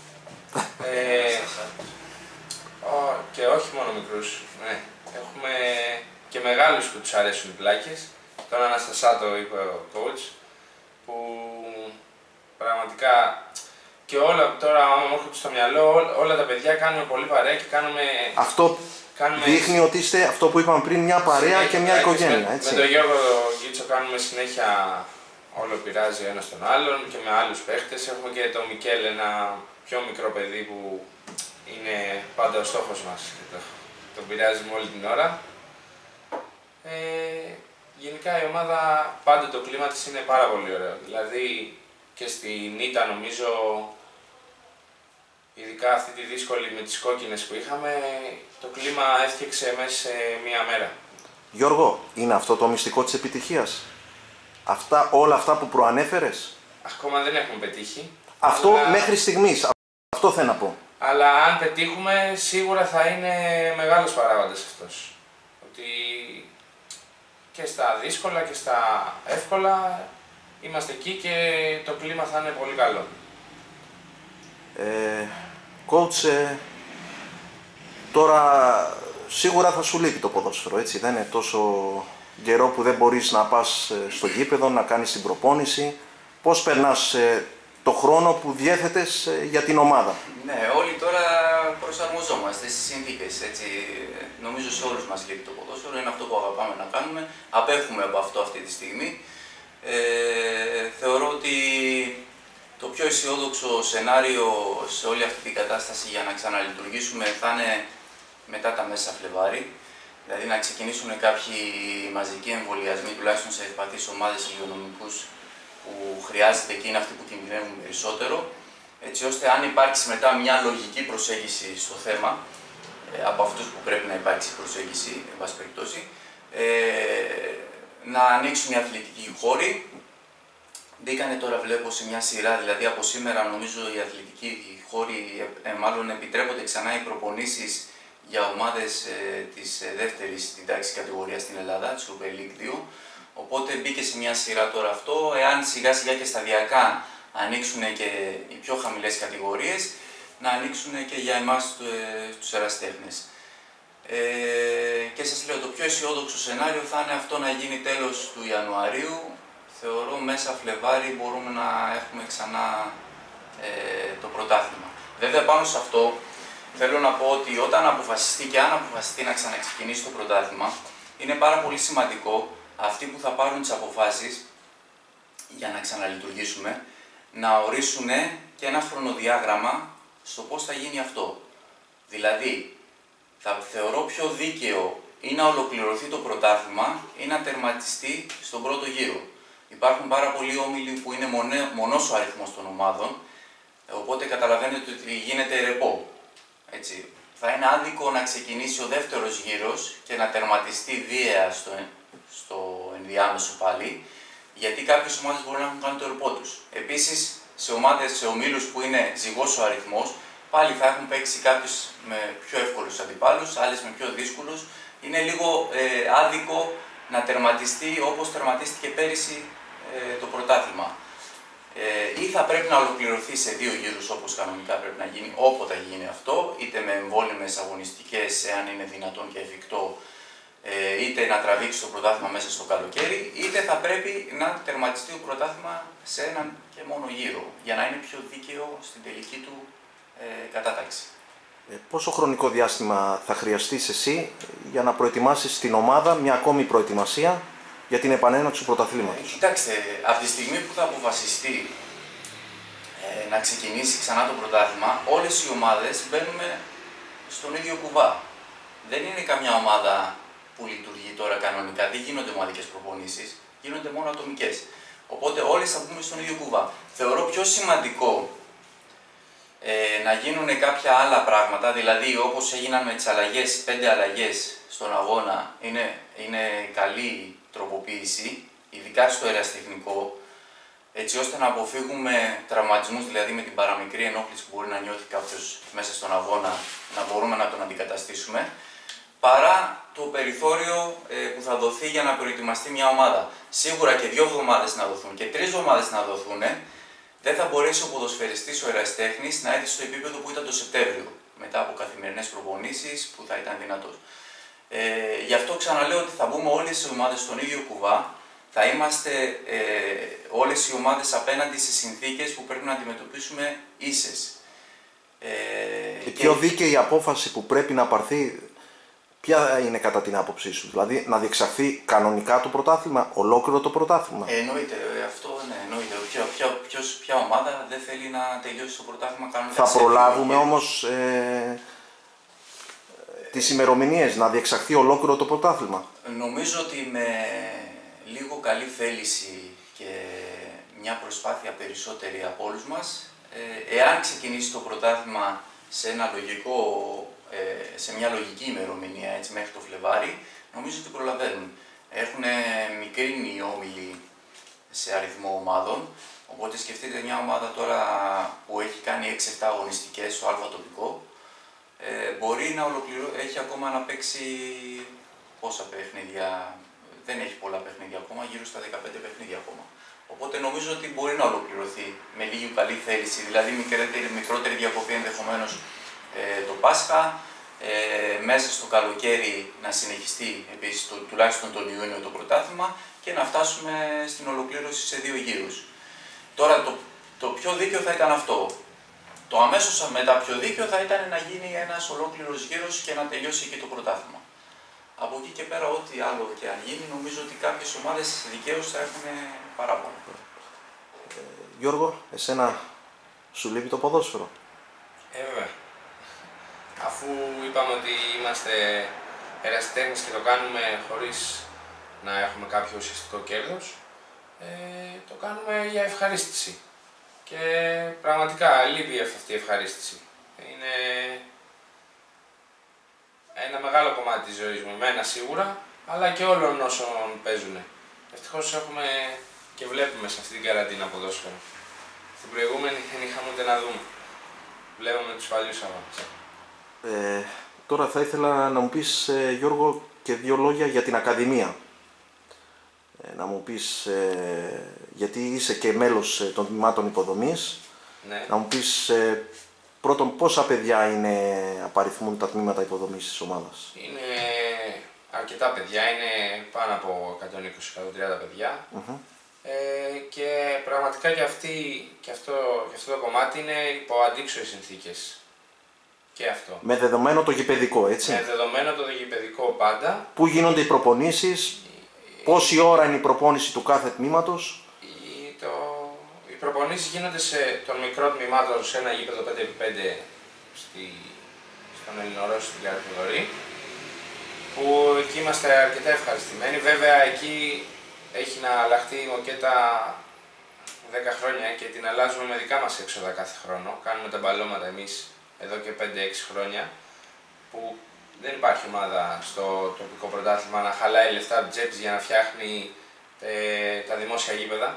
Και όχι μόνο μικρούς. Ναι. Έχουμε και μεγάλους που τους αρέσουν οι πλάκες. Τον Αναστασάτο είπε ο coach, που πραγματικά και όλα τώρα, άμα μου έρχονται στο μυαλό, όλα τα παιδιά κάνουμε πολύ παρέα και κάνουμε... Αυτό δείχνει ότι είστε αυτό που είπαμε πριν, μια παρέα και μια οικογένεια. Έτσι. Με τον Γιώργο Γκίτσο κάνουμε συνέχεια όλο πειράζει ένας τον άλλον και με άλλους παίχτες. Έχουμε και τον Μικέλ, ένα πιο μικρό παιδί που είναι πάντα ο στόχος μας και τον πειράζει όλη την ώρα. Γενικά η ομάδα πάντα το κλίμα της είναι πάρα πολύ ωραίο. Δηλαδή και στην ήττα νομίζω, ειδικά αυτή τη δύσκολη με τις κόκκινες που είχαμε, το κλίμα έφτιαξε μέσα σε μία μέρα. Γιώργο, είναι αυτό το μυστικό της επιτυχίας? Όλα αυτά που προανέφερες? Ακόμα δεν έχουμε πετύχει. Αυτό αλλά... μέχρι στιγμής, αυτό θέλω να πω. Αλλά αν πετύχουμε, σίγουρα θα είναι μεγάλος παράγοντας αυτός. Ότι και στα δύσκολα και στα εύκολα είμαστε εκεί και το κλίμα θα είναι πολύ καλό. Coach, τώρα σίγουρα θα σου λείπει το ποδόσφαιρο, έτσι, δεν είναι τόσο καιρό που δεν μπορείς να πας στο γήπεδο, να κάνεις την προπόνηση. Πώς περνάς το χρόνο που διέθετες για την ομάδα? Ναι, όλοι τώρα προσαρμοζόμαστε στις συνθήκες, έτσι. Νομίζω σε όλους μας λείπει το ποδόσφαιρο, είναι αυτό που αγαπάμε να κάνουμε. Απέχουμε από αυτό αυτή τη στιγμή. Θεωρώ ότι το πιο αισιόδοξο σενάριο σε όλη αυτή την κατάσταση για να ξαναλειτουργήσουμε θα είναι μετά τα μέσα Φλεβάρι. Δηλαδή να ξεκινήσουν κάποιοι μαζικοί εμβολιασμοί, τουλάχιστον σε ευπαθείς ομάδες υγειονομικούς που χρειάζεται και είναι αυτοί που κινδυνεύουν περισσότερο, έτσι ώστε αν υπάρξει μετά μια λογική προσέγγιση στο θέμα, από αυτούς που πρέπει να υπάρξει προσέγγιση, εν πάση περιπτώσει, να ανοίξουν οι αθλητικοί χώροι. Μπήκανε τώρα, βλέπω, σε μια σειρά, δηλαδή από σήμερα νομίζω οι αθλητικοί χώροι, μάλλον επιτρέπονται ξανά οι προπονήσεις για ομάδες της δεύτερης στην τάξη κατηγορία στην Ελλάδα, της Super League 2. Οπότε μπήκε σε μια σειρά τώρα αυτό. Εάν σιγά σιγά και σταδιακά ανοίξουν και οι πιο χαμηλές κατηγορίες, να ανοίξουν και για εμάς τους ερασιτέχνες. Και σας λέω, το πιο αισιόδοξο σενάριο θα είναι αυτό να γίνει τέλος του Ιανουαρίου. Θεωρώ μέσα Φλεβάρι μπορούμε να έχουμε ξανά το πρωτάθλημα. Βέβαια πάνω σε αυτό θέλω να πω ότι όταν αποφασιστεί και αν αποφασιστεί να ξαναξεκινήσει το πρωτάθλημα, είναι πάρα πολύ σημαντικό αυτοί που θα πάρουν τις αποφάσεις για να ξαναλειτουργήσουμε να ορίσουν και ένα χρονοδιάγραμμα στο πώς θα γίνει αυτό. Δηλαδή, θα θεωρώ πιο δίκαιο ή να ολοκληρωθεί το πρωτάθλημα ή να τερματιστεί στον πρώτο γύρο. Υπάρχουν πάρα πολλοί όμιλοι που είναι μονός ο αριθμός των ομάδων, οπότε καταλαβαίνετε ότι γίνεται ρεπό. Έτσι. Θα είναι άδικο να ξεκινήσει ο δεύτερος γύρος και να τερματιστεί βίαια στο ενδιάμεσο πάλι, γιατί κάποιες ομάδες μπορούν να έχουν κάνει το ρεπό τους. Επίσης, σε ομίλους που είναι ζυγός ο αριθμός, πάλι θα έχουν παίξει κάποιους με πιο εύκολους αντιπάλους, άλλες με πιο δύσκολους. Είναι λίγο άδικο να τερματιστεί όπως τερματίστηκε πέρυσι το πρωτάθλημα. Ή θα πρέπει να ολοκληρωθεί σε 2 γύρους όπως κανονικά πρέπει να γίνει, όποτε γίνει αυτό, είτε με εμβόλυμες αγωνιστικές, εάν είναι δυνατόν και εφικτό, είτε να τραβήξει το πρωτάθλημα μέσα στο καλοκαίρι, είτε θα πρέπει να τερματιστεί το πρωτάθλημα σε έναν και μόνο γύρο, για να είναι πιο δίκαιο στην τελική του κατάταξη. Πόσο χρονικό διάστημα θα χρειαστείς εσύ για να προετοιμάσεις την ομάδα, μια ακόμη προετοιμασία για την επανέναρξη του πρωταθλήματος? Κοιτάξτε, από τη στιγμή που θα αποφασιστεί να ξεκινήσει ξανά το πρωτάθλημα, όλες οι ομάδες μπαίνουμε στον ίδιο κουβά. Δεν είναι καμιά ομάδα που λειτουργεί τώρα κανονικά, δεν γίνονται ομαδικές προπονήσεις, γίνονται μόνο ατομικές. Οπότε όλες θα μπούμε στον ίδιο κουβά. Θεωρώ πιο σημαντικό να γίνουν κάποια άλλα πράγματα, δηλαδή όπως έγιναν με τις αλλαγές, 5 αλλαγές στον αγώνα, είναι καλή τροποποίηση, ειδικά στο ερασιτεχνικό, έτσι ώστε να αποφύγουμε τραυματισμούς, δηλαδή με την παραμικρή ενόχληση που μπορεί να νιώθει κάποιος μέσα στον αγώνα, να μπορούμε να τον αντικαταστήσουμε, παρά το περιθώριο που θα δοθεί για να προετοιμαστεί μια ομάδα. Σίγουρα και 2 εβδομάδες να δοθούν και 3 εβδομάδες να δοθούν, δεν θα μπορέσει ο ποδοσφαιριστής, ο ερασιτέχνης, να έρθει στο επίπεδο που ήταν το Σεπτέμβριο, μετά από καθημερινές προπονήσεις που θα ήταν δυνατός. Γι' αυτό ξαναλέω ότι θα μπούμε όλες οι ομάδες στον ίδιο κουβά, θα είμαστε όλες οι ομάδες απέναντι σε συνθήκες που πρέπει να αντιμετωπίσουμε ίσες. Η πιο δίκαιη απόφαση που πρέπει να πάρθει Ποια είναι κατά την άποψή σου, δηλαδή να διεξαχθεί κανονικά το πρωτάθλημα, ολόκληρο το πρωτάθλημα? Εννοείται, αυτό ναι, εννοείται. Ποια ομάδα δεν θέλει να τελειώσει το πρωτάθλημα κανονικά? Θα προλάβουμε όμως τις ημερομηνίες να διεξαχθεί ολόκληρο το πρωτάθλημα? Νομίζω ότι με λίγο καλή θέληση και μια προσπάθεια περισσότερη από όλους μας, εάν ξεκινήσει το πρωτάθλημα σε μια λογική ημερομηνία, έτσι, μέχρι το Φλεβάρι, νομίζω ότι προλαβαίνουν. Έχουν μικρύνει οι όμιλοι σε αριθμό ομάδων, οπότε σκεφτείτε μια ομάδα τώρα που έχει κάνει 6-7 αγωνιστικές στο Α τοπικό, μπορεί να έχει ακόμα να παίξει πόσα παιχνίδια, δεν έχει πολλά παιχνίδια ακόμα, γύρω στα 15 παιχνίδια ακόμα. Οπότε νομίζω ότι μπορεί να ολοκληρωθεί με λίγη καλή θέληση, δηλαδή μικρότερη διακοπή ενδεχομένως το Πάσχα, μέσα στο καλοκαίρι να συνεχιστεί επίσης τουλάχιστον τον Ιούνιο το πρωτάθλημα και να φτάσουμε στην ολοκλήρωση σε 2 γύρους. Τώρα το πιο δίκαιο θα ήταν αυτό. Το αμέσως μετά πιο δίκαιο θα ήταν να γίνει ένας ολόκληρος γύρος και να τελειώσει και το πρωτάθλημα. Από εκεί και πέρα, ό,τι άλλο και αν γίνει, νομίζω ότι κάποιες ομάδες δικαίως θα έχουν παράπονο. Γιώργο, εσένα σου λείπει το ποδόσφαιρο? Βέβαια. Αφού είπαμε ότι είμαστε ερασιτέχνες και το κάνουμε χωρίς να έχουμε κάποιο ουσιαστικό κέρδος, το κάνουμε για ευχαρίστηση. Και πραγματικά λείπει αυτή η ευχαρίστηση. Είναι ένα μεγάλο κομμάτι της ζωής μου, εμένα σίγουρα, αλλά και όλων όσων παίζουν. Ευτυχώς έχουμε και βλέπουμε σε αυτή την καραντίνα ποδόσφαιρο. Στην προηγούμενη δεν είχαμε ούτε να δούμε. Βλέπουμε τους παλιούς αγώνες. Τώρα θα ήθελα να μου πεις, Γιώργο, και 2 λόγια για την Ακαδημία. Να μου πεις, γιατί είσαι και μέλος των τμήματων υποδομής, Ναι. να μου πεις πρώτον πόσα παιδιά απαριθμούν τα τμήματα υποδομής της ομάδας? Είναι αρκετά παιδιά, είναι πάνω από 120-130 παιδιά. Και πραγματικά και αυτό το κομμάτι είναι υπό αντίξωες συνθήκες. Και αυτό. Με δεδομένο το γηπεδικό, έτσι? Με δεδομένο το γηπεδικό πάντα. Πού γίνονται οι προπονήσεις, πόση ώρα είναι η προπόνηση του κάθε τμήματος? Οι προπονήσεις γίνονται των μικρών τμήματων σε ένα γήπεδο 5x5 στον Ελληνορώσο, στην Καρδιοδορή, που εκεί είμαστε αρκετά ευχαριστημένοι. Βέβαια εκεί έχει να αλλάχτεί η μοκέτα 10 χρόνια και την αλλάζουμε με δικά μας έξοδα κάθε χρόνο. Κάνουμε τα μπαλώματα εμείς εδώ και 5-6 χρόνια, που δεν υπάρχει ομάδα στο τοπικό πρωτάθλημα να χαλάει λεφτά από τσέπης για να φτιάχνει τα δημόσια γήπεδα.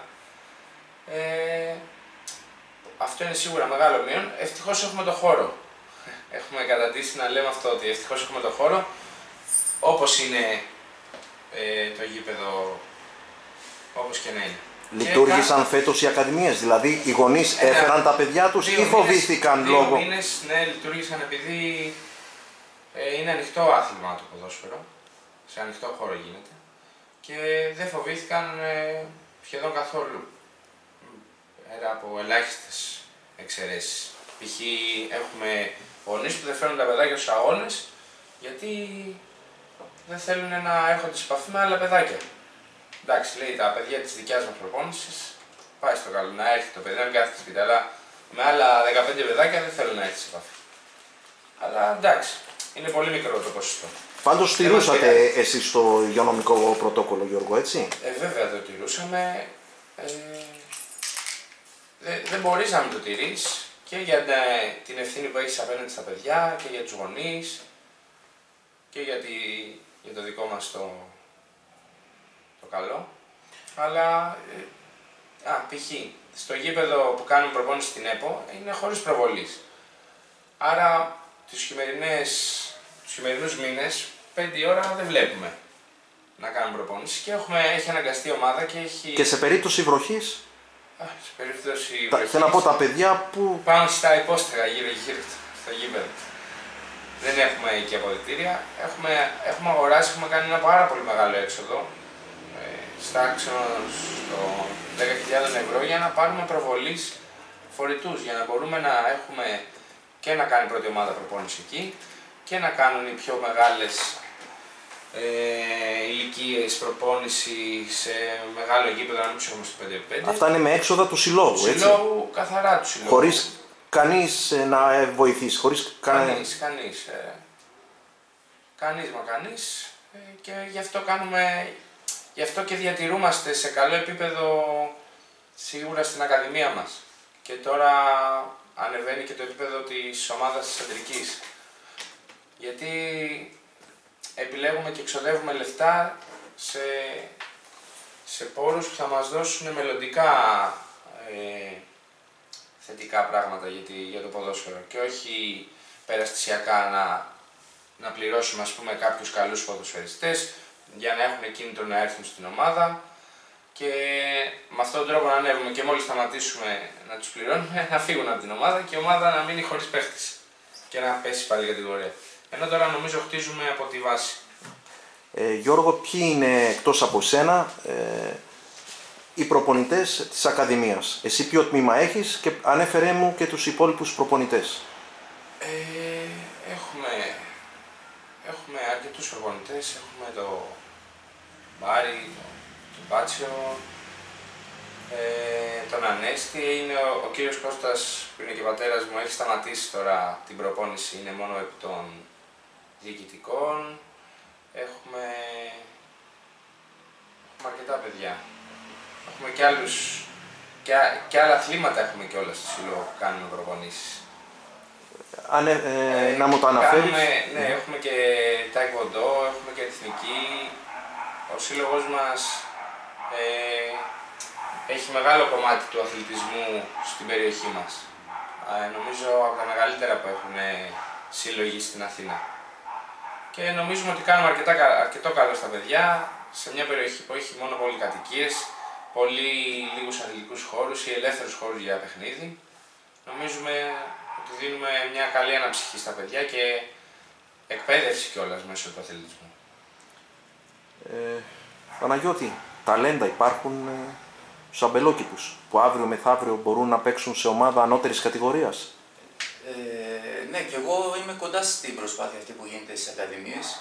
Αυτό είναι σίγουρα μεγάλο μείον. Ευτυχώς έχουμε το χώρο. Έχουμε καταντήσει να λέμε αυτό, ότι ευτυχώς έχουμε το χώρο, όπως είναι το γήπεδο, όπως και να είναι. Λειτουργήσαν φέτος οι ακαδημίες, δηλαδή οι γονείς έφεραν τα παιδιά τους ή φοβήθηκαν λόγω? 2 μήνες, ναι, λειτουργήσαν επειδή είναι ανοιχτό άθλημα το ποδόσφαιρο, σε ανοιχτό χώρο γίνεται, και δεν φοβήθηκαν σχεδόν καθόλου, πέρα από ελάχιστες εξαιρέσεις. Π.χ. έχουμε γονείς που δεν φέρνουν τα παιδάκια στους αγώνες, γιατί δεν θέλουν να έρχονται σε επαφή με άλλα παιδάκια. Εντάξει, λέει, τα παιδιά της δικιάς μας προπόνησης, πάει στο καλό, να έρθει το παιδί, να μην κάθεται σπίτι, αλλά με άλλα 15 παιδάκια δεν θέλω να έρθει σε επαφή. Αλλά εντάξει, είναι πολύ μικρό το ποσοστό. Πάντως στηρούσατε εσείς το υγειονομικό πρωτόκολλο, Γιώργο, έτσι? Βέβαια το τηρούσαμε. Δεν μπορείς να μην το τηρείς, και για την ευθύνη που έχεις απέναντι στα παιδιά και για τους γονείς και για το δικό μας το καλό. Αλλά π.χ. στο γήπεδο που κάνουμε προπόνηση στην ΕΠΟ είναι χωρίς προβολής. Άρα τους χειμερινούς μήνες 5 ώρα δεν βλέπουμε να κάνουμε προπόνηση και έχει αναγκαστεί η ομάδα και έχει... Και σε περίπτωση βροχής? Σε περίπτωση βροχής... Θέλω να πω, τα παιδιά που... Πάνω στα υπόστεγα γύρω στο γήπεδο. Δεν έχουμε εκεί αποδυτήρια. Έχουμε αγοράσει, έχουμε κάνει ένα πάρα πολύ μεγάλο έξοδο, στάξεως των 10.000 ευρώ, για να πάρουμε προβολής φορητούς, για να μπορούμε να έχουμε και να κάνει πρώτη ομάδα προπόνηση εκεί και να κάνουν οι πιο μεγάλες ηλικίες, προπόνηση σε μεγάλο γήπεδο, να μην ψάχνουμε στο 5x5. Αυτά είναι με έξοδα του συλλόγου, του συλλόγου, καθαρά του συλλόγου. Χωρίς κανείς να βοηθήσει, Κανείς. Κανείς. Και γι' αυτό και διατηρούμαστε σε καλό επίπεδο σίγουρα στην Ακαδημία μας. Και τώρα ανεβαίνει και το επίπεδο της ομάδας της αντρικής. Γιατί επιλέγουμε και εξοδεύουμε λεφτά σε πόρους που θα μας δώσουν μελλοντικά θετικά πράγματα για το ποδόσφαιρο και όχι περαστησιακά να πληρώσουμε, ας πούμε, κάποιους καλούς ποδοσφαιριστές για να έχουν κίνητρο να έρθουν στην ομάδα και με αυτόν τον τρόπο να ανέβουμε και μόλις σταματήσουμε να τους πληρώνουμε να φύγουν από την ομάδα και η ομάδα να μείνει χωρίς παίχτης και να πέσει πάλι κατηγορία. Ενώ τώρα νομίζω χτίζουμε από τη βάση. Γιώργο, ποιοι είναι εκτός από σένα οι προπονητές της Ακαδημίας? Εσύ ποιο τμήμα έχεις και ανέφερέ μου και τους υπόλοιπους προπονητές. Έχουμε αρκετούς προπονητές, έχουμε τον Μπάρι, τον Μπάτσιο, τον Ανέστη, είναι ο κύριος Κώστας που είναι και πατέρας μου, έχει σταματήσει τώρα την προπόνηση, είναι μόνο επί των διοικητικών. Έχουμε αρκετά παιδιά. Έχουμε και άλλα αθλήματα έχουμε κιόλας στο σύλλογο που κάνουμε προπονήσεις. Να μου το αναφέρεις. Ναι, έχουμε και τάικβοντό, έχουμε και εθνική. Ο σύλλογος μας έχει μεγάλο κομμάτι του αθλητισμού στην περιοχή μας. Νομίζω από τα μεγαλύτερα που έχουν σύλλογοι στην Αθήνα. Και νομίζουμε ότι κάνουμε αρκετό καλό στα παιδιά, σε μια περιοχή που έχει μόνο πολυκατοικίες, πολύ λίγους αθλητικούς χώρους ή ελεύθερους χώρους για παιχνίδι. Νομίζουμε ότι δίνουμε μια καλή αναψυχή στα παιδιά και εκπαίδευση κιόλας μέσω του αθλητισμού. Παναγιώτη, ταλέντα υπάρχουν στους αμπελόκηπους που αύριο μεθαύριο μπορούν να παίξουν σε ομάδα ανώτερης κατηγορίας. Ναι, και εγώ είμαι κοντά στην προσπάθεια αυτή που γίνεται στις ακαδημίες.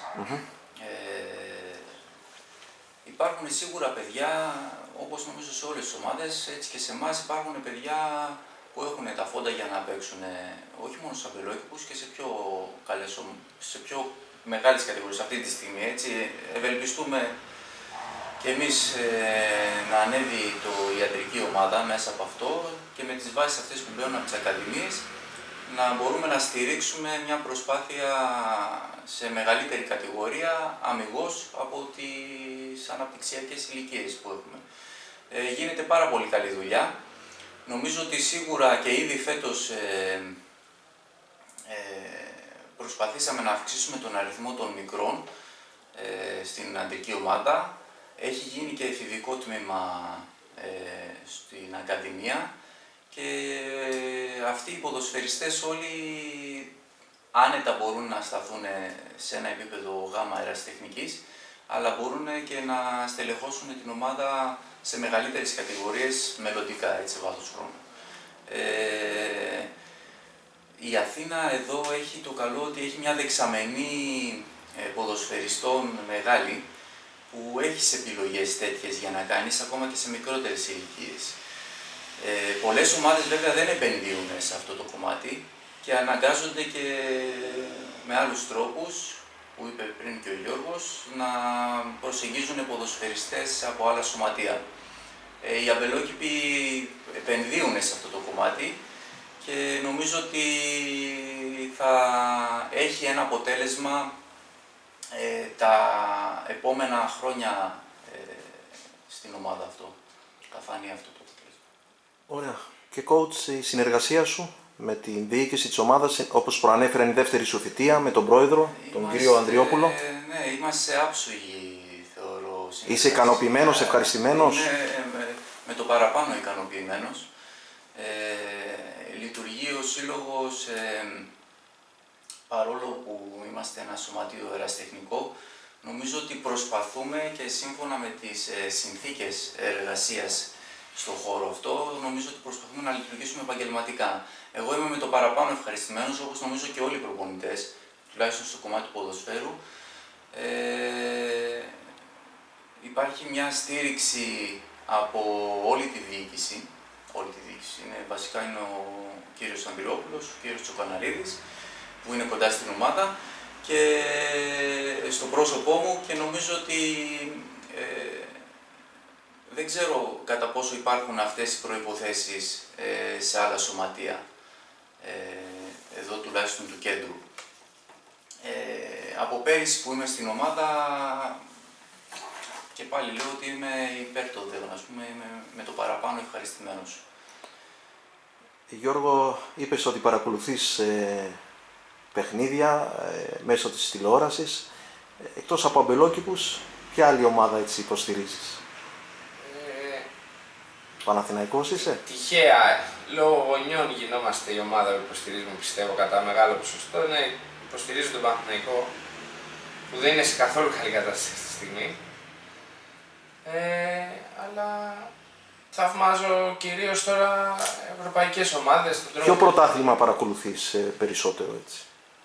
Υπάρχουν σίγουρα παιδιά, όπως νομίζω σε όλες τις ομάδες, έτσι και σε εμάς υπάρχουν παιδιά που έχουν τα φόντα για να παίξουν όχι μόνο στους αμπελόκηπους και σε πιο μεγάλες κατηγορίες αυτή τη στιγμή. Έτσι, ευελπιστούμε και εμείς να ανέβει η ιατρική ομάδα μέσα από αυτό και με τις βάσεις αυτές που μπαίνουν από τις ακαδημίες να μπορούμε να στηρίξουμε μια προσπάθεια σε μεγαλύτερη κατηγορία αμιγώς από τις αναπτυξιακές ηλικίες που έχουμε. Γίνεται πάρα πολύ καλή δουλειά. Νομίζω ότι σίγουρα και ήδη φέτος προσπαθήσαμε να αυξήσουμε τον αριθμό των μικρών στην αντρική ομάδα. Έχει γίνει και εφηβικό τμήμα στην Ακαδημία και αυτοί οι ποδοσφαιριστές όλοι άνετα μπορούν να σταθούν σε ένα επίπεδο γάμα αεραστεχνικής, αλλά μπορούν και να στελεχώσουν την ομάδα σε μεγαλύτερες κατηγορίες μελλοντικά, έτσι, βάθος χρόνου. Η Αθήνα εδώ έχει το καλό ότι έχει μια δεξαμενή ποδοσφαιριστών μεγάλη, που έχεις επιλογές τέτοιες για να κάνεις ακόμα και σε μικρότερες ηλικίες. Πολλές ομάδες βέβαια δεν επενδύουν σε αυτό το κομμάτι και αναγκάζονται και με άλλους τρόπους, που είπε πριν και ο Γιώργος, να προσεγγίζουν ποδοσφαιριστές από άλλα σωματεία. Οι αμπελόκηποι επενδύουν σε αυτό το κομμάτι και νομίζω ότι θα έχει ένα αποτέλεσμα τα επόμενα χρόνια στην ομάδα αυτό. Θα φανεί αυτό το αποτέλεσμα. Ωραία. Και coach, η συνεργασία σου με την διοίκηση της ομάδας, όπως προανέφεραν η δεύτερη σου θητεία, με τον πρόεδρο, τον κύριο Ανδριόπουλο. Ναι, είμαστε άψογοι, θεωρώ. Είσαι ικανοποιημένος, ευχαριστημένος? Με το παραπάνω ικανοποιημένος. Λειτουργεί ο σύλλογος, παρόλο που είμαστε ένα σωματείο ερασιτεχνικό, νομίζω ότι προσπαθούμε και σύμφωνα με τις συνθήκες εργασίας στον χώρο αυτό, νομίζω ότι προσπαθούμε να λειτουργήσουμε επαγγελματικά. Εγώ είμαι με το παραπάνω ευχαριστημένος, όπως νομίζω και όλοι οι προπονητές, τουλάχιστον στο κομμάτι του ποδοσφαίρου. Υπάρχει μια στήριξη από όλη τη διοίκηση. Βασικά είναι ο κύριος Ανδριόπουλος, ο κύριος Τσοκαναρίδης, που είναι κοντά στην ομάδα και στο πρόσωπό μου, και νομίζω ότι δεν ξέρω κατά πόσο υπάρχουν αυτές οι προϋποθέσεις σε άλλα σωματεία, εδώ τουλάχιστον του κέντρου. Από πέρυσι που είμαι στην ομάδα, και πάλι λέω ότι είμαι υπέρ των δέων, ας πούμε, είμαι με το παραπάνω ευχαριστημένος. Γιώργο, είπες ότι παρακολουθείς παιχνίδια μέσω της τηλεόρασης. Εκτός από αμπελόκηπους, ποια άλλη ομάδα έτσι υποστηρίζεις? Παναθηναϊκός είσαι? Τυχαία, λόγω γονιών γινόμαστε η ομάδα που υποστηρίζουμε, πιστεύω, κατά μεγάλο ποσοστό. Ναι, υποστηρίζω τον Παναθηναϊκό, που δεν είναι σε καθόλου καλή κατάσταση αυτή τη στιγμή. Αλλά θαυμάζω κυρίως τώρα ευρωπαϊκές ομάδες. Ποιο πρωτάθλημα παρακολουθείς περισσότερο έτσι?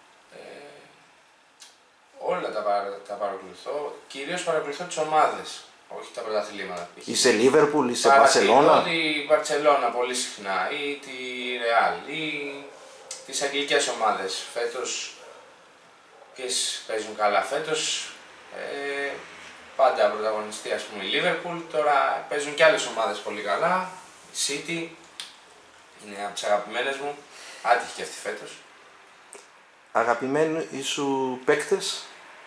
Όλα τα παρακολουθώ. Κυρίως παρακολουθώ τις ομάδες, όχι τα πρωταθλήματα. Είσαι Λίβερπουλ, είσαι Μπαρσελόνα? Παρακολουθώ τη Μπαρσελόνα πολύ συχνά, ή τη Ρεάλ, ή τις αγγλικές ομάδες. Φέτος, ποιες παίζουν καλά φέτος. Πάντα πρωταγωνιστεί, ας πούμε, η Liverpool. Τώρα παίζουν και άλλες ομάδες πολύ καλά. Η City είναι από τις αγαπημένες μου. Άτυχη και αυτή φέτος. Αγαπημένοι σου παίκτες?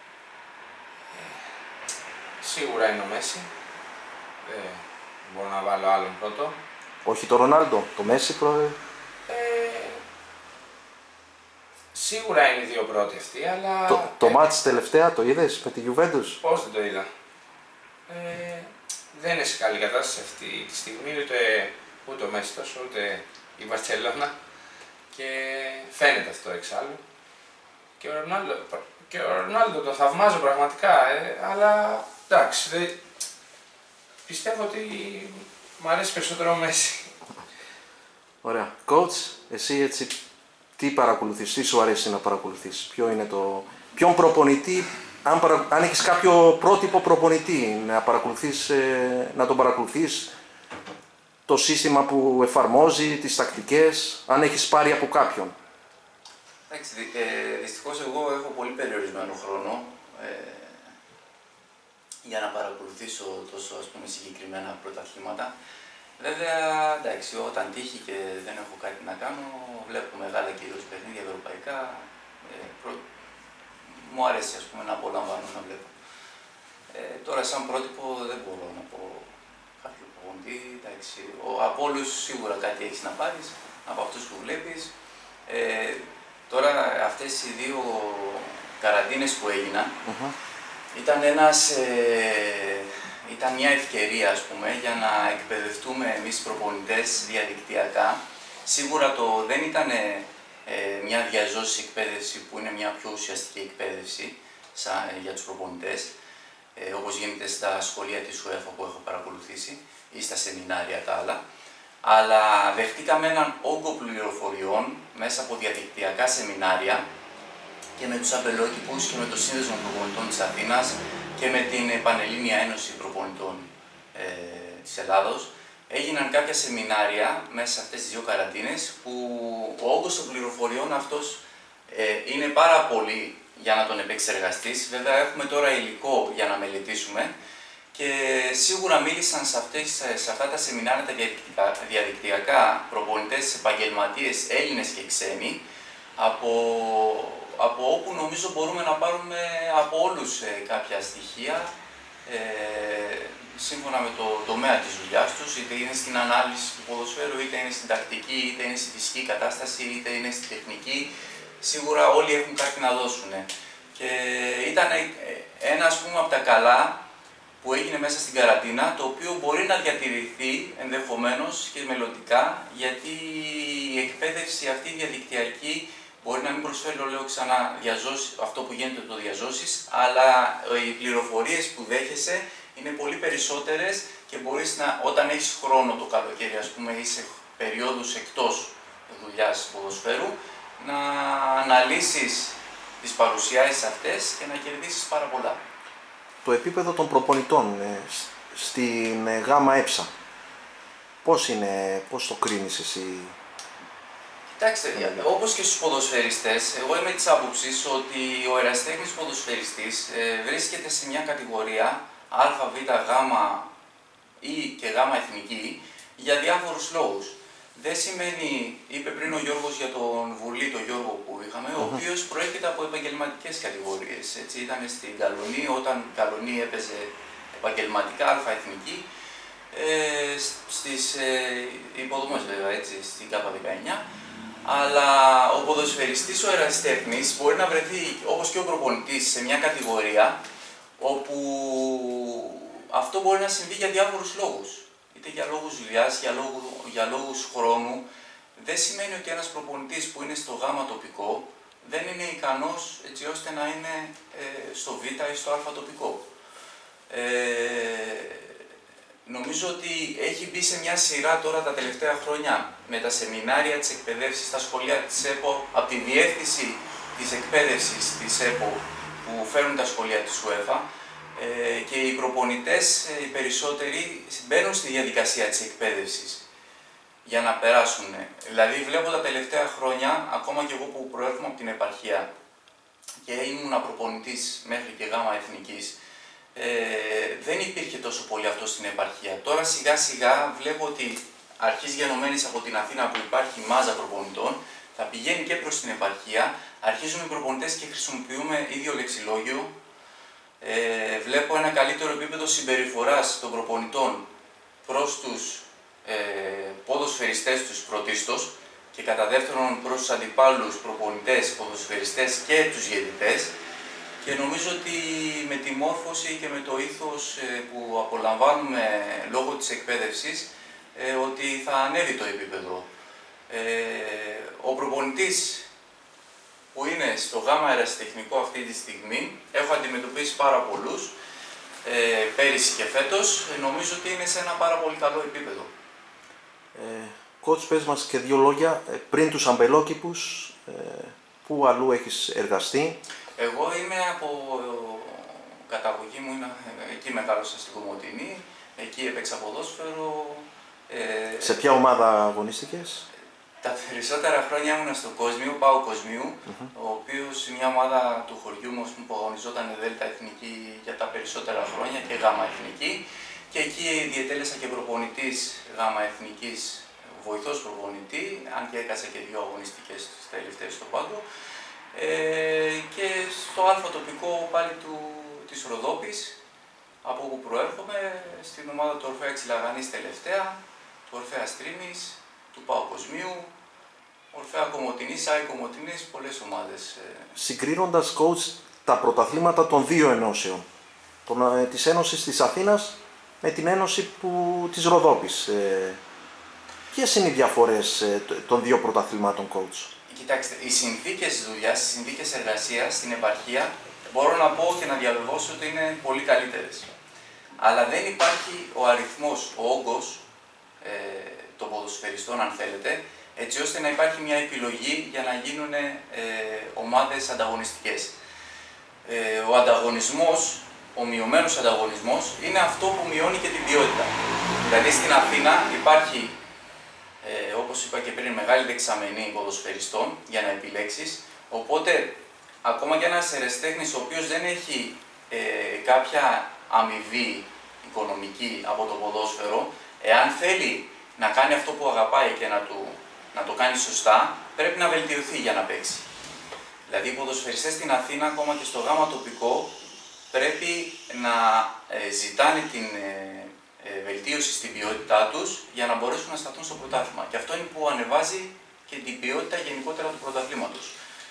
Σίγουρα είναι ο Μέση. Δεν μπορώ να βάλω άλλον πρώτο. Όχι το Ρονάλντο, το Μέση Σίγουρα είναι οι δύο πρώτοι αυτοί, αλλά... Το μάτς τελευταία το είδες με τη Juventus? Πώς δεν το είδα. Δεν είναι σε καλή κατάσταση αυτή τη στιγμή, ούτε ο Μέση τόσο, ούτε η Μπαρσελόνα. Και φαίνεται αυτό εξάλλου. Και ο Ρονάλντο το θαυμάζω πραγματικά, αλλά εντάξει, πιστεύω ότι μου αρέσει περισσότερο ο Μέση. Ωραία. Coach, εσύ έτσι τι παρακολουθείς, τι σου αρέσει να παρακολουθείς, ποιον προπονητή, αν έχεις κάποιο πρότυπο προπονητή να τον παρακολουθείς, το σύστημα που εφαρμόζει, τις τακτικές, αν έχεις πάρει από κάποιον? Εντάξει, δυστυχώς εγώ έχω πολύ περιορισμένο χρόνο για να παρακολουθήσω τόσο, ας πούμε, συγκεκριμένα πρωταθλήματα. Βέβαια, εντάξει, όταν τύχει και δεν έχω κάτι να κάνω, βλέπω μεγάλα κυρίως παιχνίδια ευρωπαϊκά. Μου αρέσει, ας πούμε, να απολαμβάνω να βλέπω. Τώρα, σαν πρότυπο, δεν μπορώ να πω κάποιο προπονητή. Από όλους σίγουρα κάτι έχεις να πάρεις, από αυτούς που βλέπεις. Τώρα, αυτές οι δύο καραντίνες που έγιναν, ήταν μια ευκαιρία, ας πούμε, για να εκπαιδευτούμε εμείς προπονητές διαδικτυακά. Σίγουρα δεν ήταν μια διαζώσης εκπαίδευση που είναι μια πιο ουσιαστική εκπαίδευση για τους προπονητές, όπως γίνεται στα σχολεία της UEFA που έχω παρακολουθήσει ή στα σεμινάρια τα άλλα. Αλλά δεχτήκαμε έναν όγκο πληροφοριών μέσα από διαδικτυακά σεμινάρια και με τους αμπελόκηπους και με το Σύνδεσμο Προπονητών της Αθήνας και με την Πανελλήνια Ένωση Προπονητών της Ελλάδος. Έγιναν κάποια σεμινάρια μέσα σε αυτές τις δύο καραντίνες που ο όγκος των πληροφοριών αυτός είναι πάρα πολύ για να τον επεξεργαστείς. Βέβαια έχουμε τώρα υλικό για να μελετήσουμε και σίγουρα μίλησαν σε αυτά τα σεμινάρια τα διαδικτυακά προπονητές, επαγγελματίες, Έλληνες και ξένοι, από όπου νομίζω μπορούμε να πάρουμε από όλους κάποια στοιχεία σύμφωνα με το τομέα της δουλειάς τους, είτε είναι στην ανάλυση του ποδοσφαίρου, είτε είναι στην τακτική, είτε είναι στη φυσική κατάσταση, είτε είναι στη τεχνική. Σίγουρα όλοι έχουν κάτι να δώσουν. Και ήταν ένα, ας πούμε, από τα καλά που έγινε μέσα στην καραντίνα, το οποίο μπορεί να διατηρηθεί ενδεχομένως και μελλοντικά, γιατί η εκπαίδευση αυτή διαδικτυακή μπορεί να μην προσφέρει, το λέω ξανά, αυτό που γίνεται το διαζώσεις, αλλά οι πληροφορίες που δέχεσαι είναι πολύ περισσότερες και μπορείς όταν έχεις χρόνο το καλοκαίρι, ας πούμε, ή σε περιόδους εκτός δουλειάς ποδοσφαίρου, να αναλύσεις τις παρουσιάσεις αυτές και να κερδίσεις πάρα πολλά. Το επίπεδο των προπονητών στην ΓΑΜΑ ΕΨΑ, πώς το κρίνεις εσύ? Κοιτάξτε, όπως και στους ποδοσφαιριστές, εγώ είμαι της άποψης ότι ο ερασιτέχνης ποδοσφαιριστής βρίσκεται σε μια κατηγορία Α, Β, Γ ή και Γ εθνική για διάφορους λόγους. Δεν σημαίνει, είπε πριν ο Γιώργος για τον Βουλή, τον Γιώργο που είχαμε, ο οποίος προέρχεται από επαγγελματικές κατηγορίες. Έτσι, ήταν στην Καλονή, όταν η Καλονή έπαιζε επαγγελματικά Α εθνική, στις υποδομές βέβαια, έτσι, στην ΚΑΠΑ19. Αλλά ο ποδοσφαιριστής, ο ερασιτέχνης, μπορεί να βρεθεί, όπως και ο προπονητής, σε μια κατηγορία όπου αυτό μπορεί να συμβεί για διάφορους λόγους. Είτε για λόγους δουλειάς, για λόγους χρόνου. Δεν σημαίνει ότι ένας προπονητής που είναι στο Γ τοπικό δεν είναι ικανός έτσι ώστε να είναι στο Β ή στο Α τοπικό. Νομίζω ότι έχει μπει σε μια σειρά τώρα τα τελευταία χρόνια με τα σεμινάρια της εκπαιδεύσης στα σχολεία της ΕΠΟ, από τη διεύθυνση της εκπαίδευσης της ΕΠΟ που φέρνουν τα σχολεία της UEFA, και οι προπονητές, οι περισσότεροι, μπαίνουν στη διαδικασία της εκπαίδευσης για να περάσουν. Δηλαδή βλέπω τα τελευταία χρόνια, ακόμα και εγώ που προέρχομαι από την επαρχία και ήμουν προπονητής μέχρι και Γ εθνικής, δεν υπήρχε τόσο πολύ αυτό στην επαρχία. Τώρα σιγά σιγά βλέπω ότι αρχής γενομένης από την Αθήνα που υπάρχει μάζα προπονητών, θα πηγαίνει και προς την επαρχία, αρχίζουν οι προπονητές και χρησιμοποιούμε ίδιο λεξιλόγιο. Βλέπω ένα καλύτερο επίπεδο συμπεριφοράς των προπονητών προς τους ποδοσφαιριστές τους πρωτίστως και κατά δεύτερον προς τους αντιπάλους προπονητές, ποδοσφαιριστές και τους διαιτητές, και νομίζω ότι με τη μόρφωση και με το ήθος που απολαμβάνουμε λόγω της εκπαίδευσης ότι θα ανέβει το επίπεδο. Ο προπονητής που είναι στο Γ ερασιτεχνικό αυτή τη στιγμή, έχω αντιμετωπίσει πάρα πολλούς, πέρυσι και φέτος, νομίζω ότι είναι σε ένα πάρα πολύ καλό επίπεδο. Coach, πες μας και δύο λόγια, πριν τους αμπελόκηπους, πού αλλού έχεις εργαστεί? Εγώ είμαι από καταγωγή μου, εκεί μεγάλωσα στην Κομοτηνή, εκεί έπαιξα ποδόσφαιρο. Σε ποια ομάδα αγωνίστηκες? Τα περισσότερα χρόνια ήμουν στο Κόσμιο, ΠΑΟ Κοσμίου, ο οποίος μια ομάδα του χωριού μας που αγωνιζόταν Δέλτα Εθνική για τα περισσότερα χρόνια και Γάμα Εθνική. Και εκεί διετέλεσα και προπονητής Γάμα Εθνικής, βοηθός προπονητή, αν και έκασα και δύο αγωνιστικές τις τελευταίες στον πάγκο. Και στο Α τοπικό πάλι της Ροδόπης, από όπου προέρχομαι, στην ομάδα του Ορφέα Ξυλαγανής τελευταία, του Ορφέα Στρίμης, του ΠΑΟ Κοσμίου, Ορφέα Κομοτηνής, ΑΕ Κομοτηνής, πολλές ομάδες. Συγκρίνοντας, coach, τα πρωταθλήματα των δύο ενώσεων, της Ένωσης της Αθήνας με την Ένωση της Ροδόπης, ποιες είναι οι διαφορές των δύο πρωταθλημάτων, coach? Κοιτάξτε, οι συνθήκες δουλειάς, οι συνθήκες εργασίας στην επαρχία μπορώ να πω και να διαβεβαιώσω ότι είναι πολύ καλύτερες. Αλλά δεν υπάρχει ο αριθμός, ο όγκος των ποδοσφαιριστών, αν θέλετε, έτσι ώστε να υπάρχει μια επιλογή για να γίνουν ομάδες ανταγωνιστικές. Ο ανταγωνισμός, ο μειωμένος ανταγωνισμός, είναι αυτό που μειώνει και την ποιότητα. Δηλαδή στην Αθήνα υπάρχει, όπως είπα και πριν, μεγάλη δεξαμενή ποδοσφαιριστών για να επιλέξεις, οπότε ακόμα και ένας ερασιτέχνης ο οποίος δεν έχει κάποια αμοιβή οικονομική από το ποδόσφαιρο, εάν θέλει να κάνει αυτό που αγαπάει και να το κάνει σωστά, πρέπει να βελτιωθεί για να παίξει. Δηλαδή οι ποδοσφαιριστές στην Αθήνα, ακόμα και στο Γ τοπικό, πρέπει να ζητάνε την βελτίωση στην ποιότητά τους για να μπορέσουν να σταθούν στο πρωτάθλημα. Και αυτό είναι που ανεβάζει και την ποιότητα γενικότερα του πρωταθλήματος.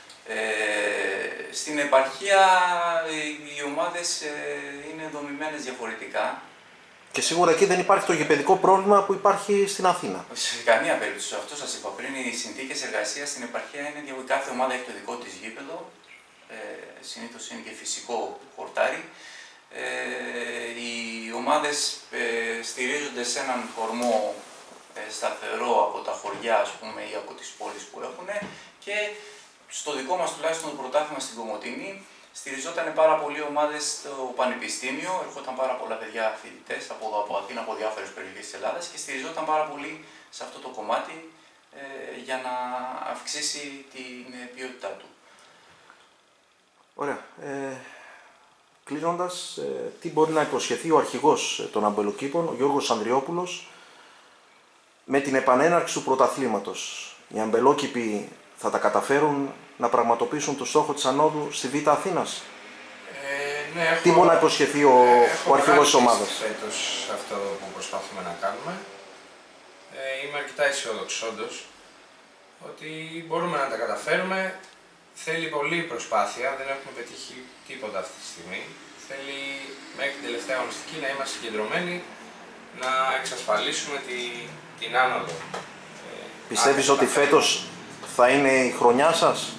Στην επαρχία οι ομάδες είναι δομημένες διαφορετικά. Και σίγουρα εκεί δεν υπάρχει το γηπεδικό πρόβλημα που υπάρχει στην Αθήνα. Σε καμία περίπτωση. Αυτό σας είπα πριν. Οι συνθήκες εργασίας στην επαρχία είναι διαφορετικές. Κάθε ομάδα έχει το δικό της γήπεδο. Συνήθως είναι και φυσικό χορτάρι. Οι ομάδες στηρίζονται σε έναν κορμό σταθερό από τα χωριά, ας πούμε, ή από τις πόλεις που έχουν, και στο δικό μας τουλάχιστον το πρωτάθλημα στην Κομοτηνή στηριζόταν πάρα πολλοί ομάδες στο πανεπιστήμιο, έρχονταν πάρα πολλά παιδιά φοιτητές από Αθήνα, από διάφορες περιοχές της Ελλάδας και στηριζόταν πάρα πολύ σε αυτό το κομμάτι για να αυξήσει την ποιότητά του. Ωραία. Κλείνοντας, τι μπορεί να υποσχεθεί ο αρχηγός των αμπελοκήπων, ο Γιώργος Ανδριόπουλος, με την επανέναρξη του πρωταθλήματος? Οι αμπελόκηποι θα τα καταφέρουν να πραγματοποιήσουν το στόχο της ανόδου στη Β' Αθήνας? Ναι, τι μπορεί να υποσχεθεί ο αρχηγός της ομάδας? Φέτος αυτό που προσπαθούμε να κάνουμε. Είμαι αρκετά αισιόδοξος όντως ότι μπορούμε να τα καταφέρουμε. Θέλει πολλή προσπάθεια, δεν έχουμε πετύχει τίποτα αυτή τη στιγμή. Θέλει μέχρι την τελευταία αγωνιστική να είμαστε συγκεντρωμένοι, να εξασφαλίσουμε την άνοδο. Πιστεύεις ότι φέτος θα είναι η χρονιά σας?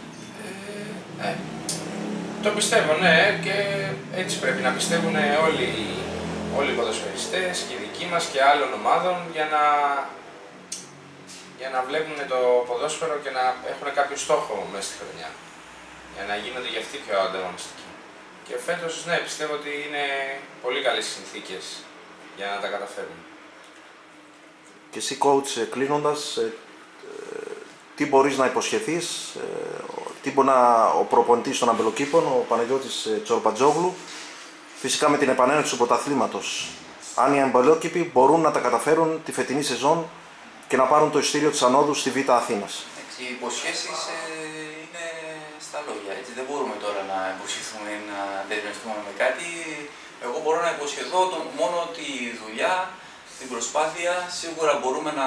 Το πιστεύω, ναι, και έτσι πρέπει να πιστεύουν όλοι οι ποδοσφαιριστές και οι δικοί μας και άλλων ομάδων για να βλέπουν το ποδόσφαιρο και να έχουν κάποιο στόχο μέσα στη χρονιά. Για να γίνονται για αυτοί πιο ανταγωνιστικοί. Και φέτος, ναι, πιστεύω ότι είναι πολύ καλές συνθήκες για να τα καταφέρουν. Και εσύ, coach, κλείνοντας, τι μπορείς να υποσχεθείς, τι μπορεί ο προπονητής των αμπελοκήπων, ο Παναγιώτης Τσορπατζόγλου, φυσικά με την επανέναρξη του πρωταθλήματος? Αν οι αμπελόκηποι μπορούν να τα καταφέρουν τη φετινή σεζόν και να πάρουν το εισιτήριο της ανόδου στη Β' Αθήνας? Οι υποσχέσεις είναι στα λόγια. Έτσι. Δεν μπορούμε τώρα να υποσχεθούμε να δεσμευτούμε με κάτι. Εγώ μπορώ να υποσχεθώ μόνο τη δουλειά, την προσπάθεια. Σίγουρα μπορούμε να.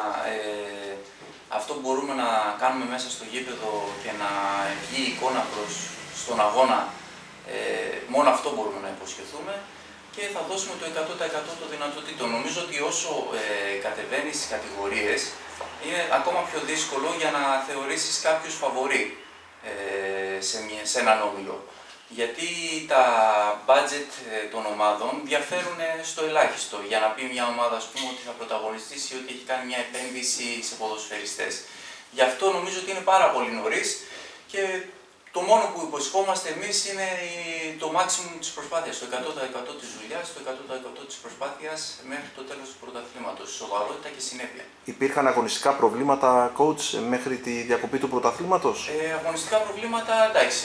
Αυτό που μπορούμε να κάνουμε μέσα στο γήπεδο και να βγει η εικόνα στον αγώνα, μόνο αυτό μπορούμε να υποσχεθούμε και θα δώσουμε το 100% των δυνατοτήτων. Νομίζω ότι όσο κατεβαίνεις στις κατηγορίες, είναι ακόμα πιο δύσκολο για να θεωρήσεις κάποιους φαβορί σε έναν όμιλο. Γιατί τα budget των ομάδων διαφέρουν στο ελάχιστο. Για να πει μια ομάδα, ας πούμε, ότι θα πρωταγωνιστήσει ή ότι έχει κάνει μια επένδυση σε ποδοσφαιριστές. Γι' αυτό νομίζω ότι είναι πάρα πολύ νωρίς και το μόνο που υποσχόμαστε εμείς είναι το maximum της προσπάθειας, το 100% της δουλειάς, το 100% της προσπάθειας μέχρι το τέλος του πρωταθλήματος, σοβαρότητα και συνέπεια. Υπήρχαν αγωνιστικά προβλήματα, coach, μέχρι τη διακοπή του πρωταθλήματος? Αγωνιστικά προβλήματα, εντάξει.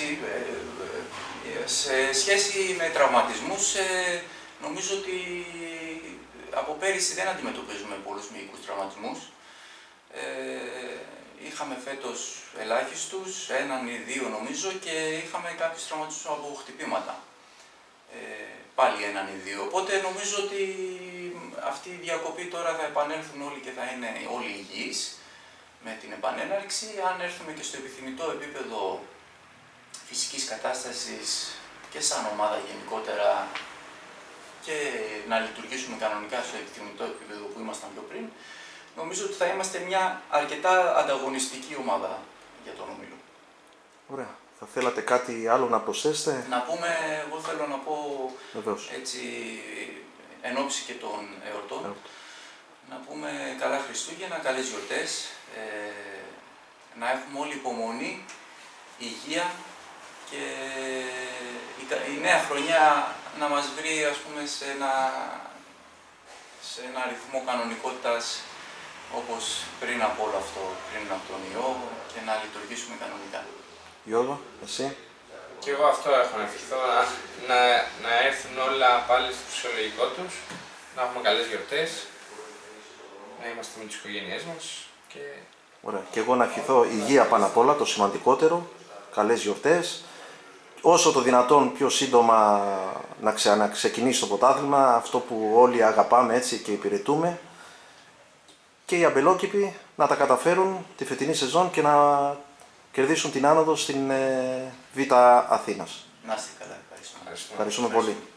Σε σχέση με τραυματισμούς, νομίζω ότι από πέρυσι δεν αντιμετωπίζουμε πολλούς μυϊκούς τραυματισμούς. Είχαμε φέτος ελάχιστους, έναν ή δύο νομίζω, και είχαμε κάποιους τραυματισμούς από χτυπήματα. Πάλι έναν ή δύο. Οπότε νομίζω ότι αυτή η διακοπή τώρα θα επανέλθουν όλοι και θα είναι όλοι υγιείς με την επανέναρξη. Αν έρθουμε και στο επιθυμητό επίπεδο φυσικής κατάστασης και σαν ομάδα γενικότερα και να λειτουργήσουμε κανονικά στο επιθυμητό επίπεδο που ήμασταν πιο πριν, νομίζω ότι θα είμαστε μια αρκετά ανταγωνιστική ομάδα για τον όμιλο. Ωραία. Θα θέλατε κάτι άλλο να προσθέσετε? Να πούμε, εγώ θέλω να πω, βεβαίως, έτσι, εν ώψη και των εορτών, να πούμε καλά Χριστούγεννα, καλές γιορτές, να έχουμε όλοι υπομονή, υγεία και η νέα χρονιά να μας βρει, ας πούμε, σε ένα ρυθμό κανονικότητας όπως πριν από όλο αυτό, πριν από τον ιό, και να λειτουργήσουμε κανονικά. Γιώργο, εσύ? Και εγώ αυτό έχω να ευχηθώ, να έρθουν όλα πάλι στο φυσιολογικό τους, να έχουμε καλές γιορτές, να είμαστε με τις οικογένειές μας και... Ωραία. Και εγώ να ευχηθώ υγεία πάνω απ' όλα, το σημαντικότερο, καλές γιορτές, όσο το δυνατόν πιο σύντομα να ξαναξεκινήσει το πρωτάθλημα, αυτό που όλοι αγαπάμε έτσι και υπηρετούμε, και οι αμπελόκηποι να τα καταφέρουν τη φετινή σεζόν και να κερδίσουν την άνοδο στην Β' Αθήνας. Να είστε καλά. Ευχαριστούμε πολύ.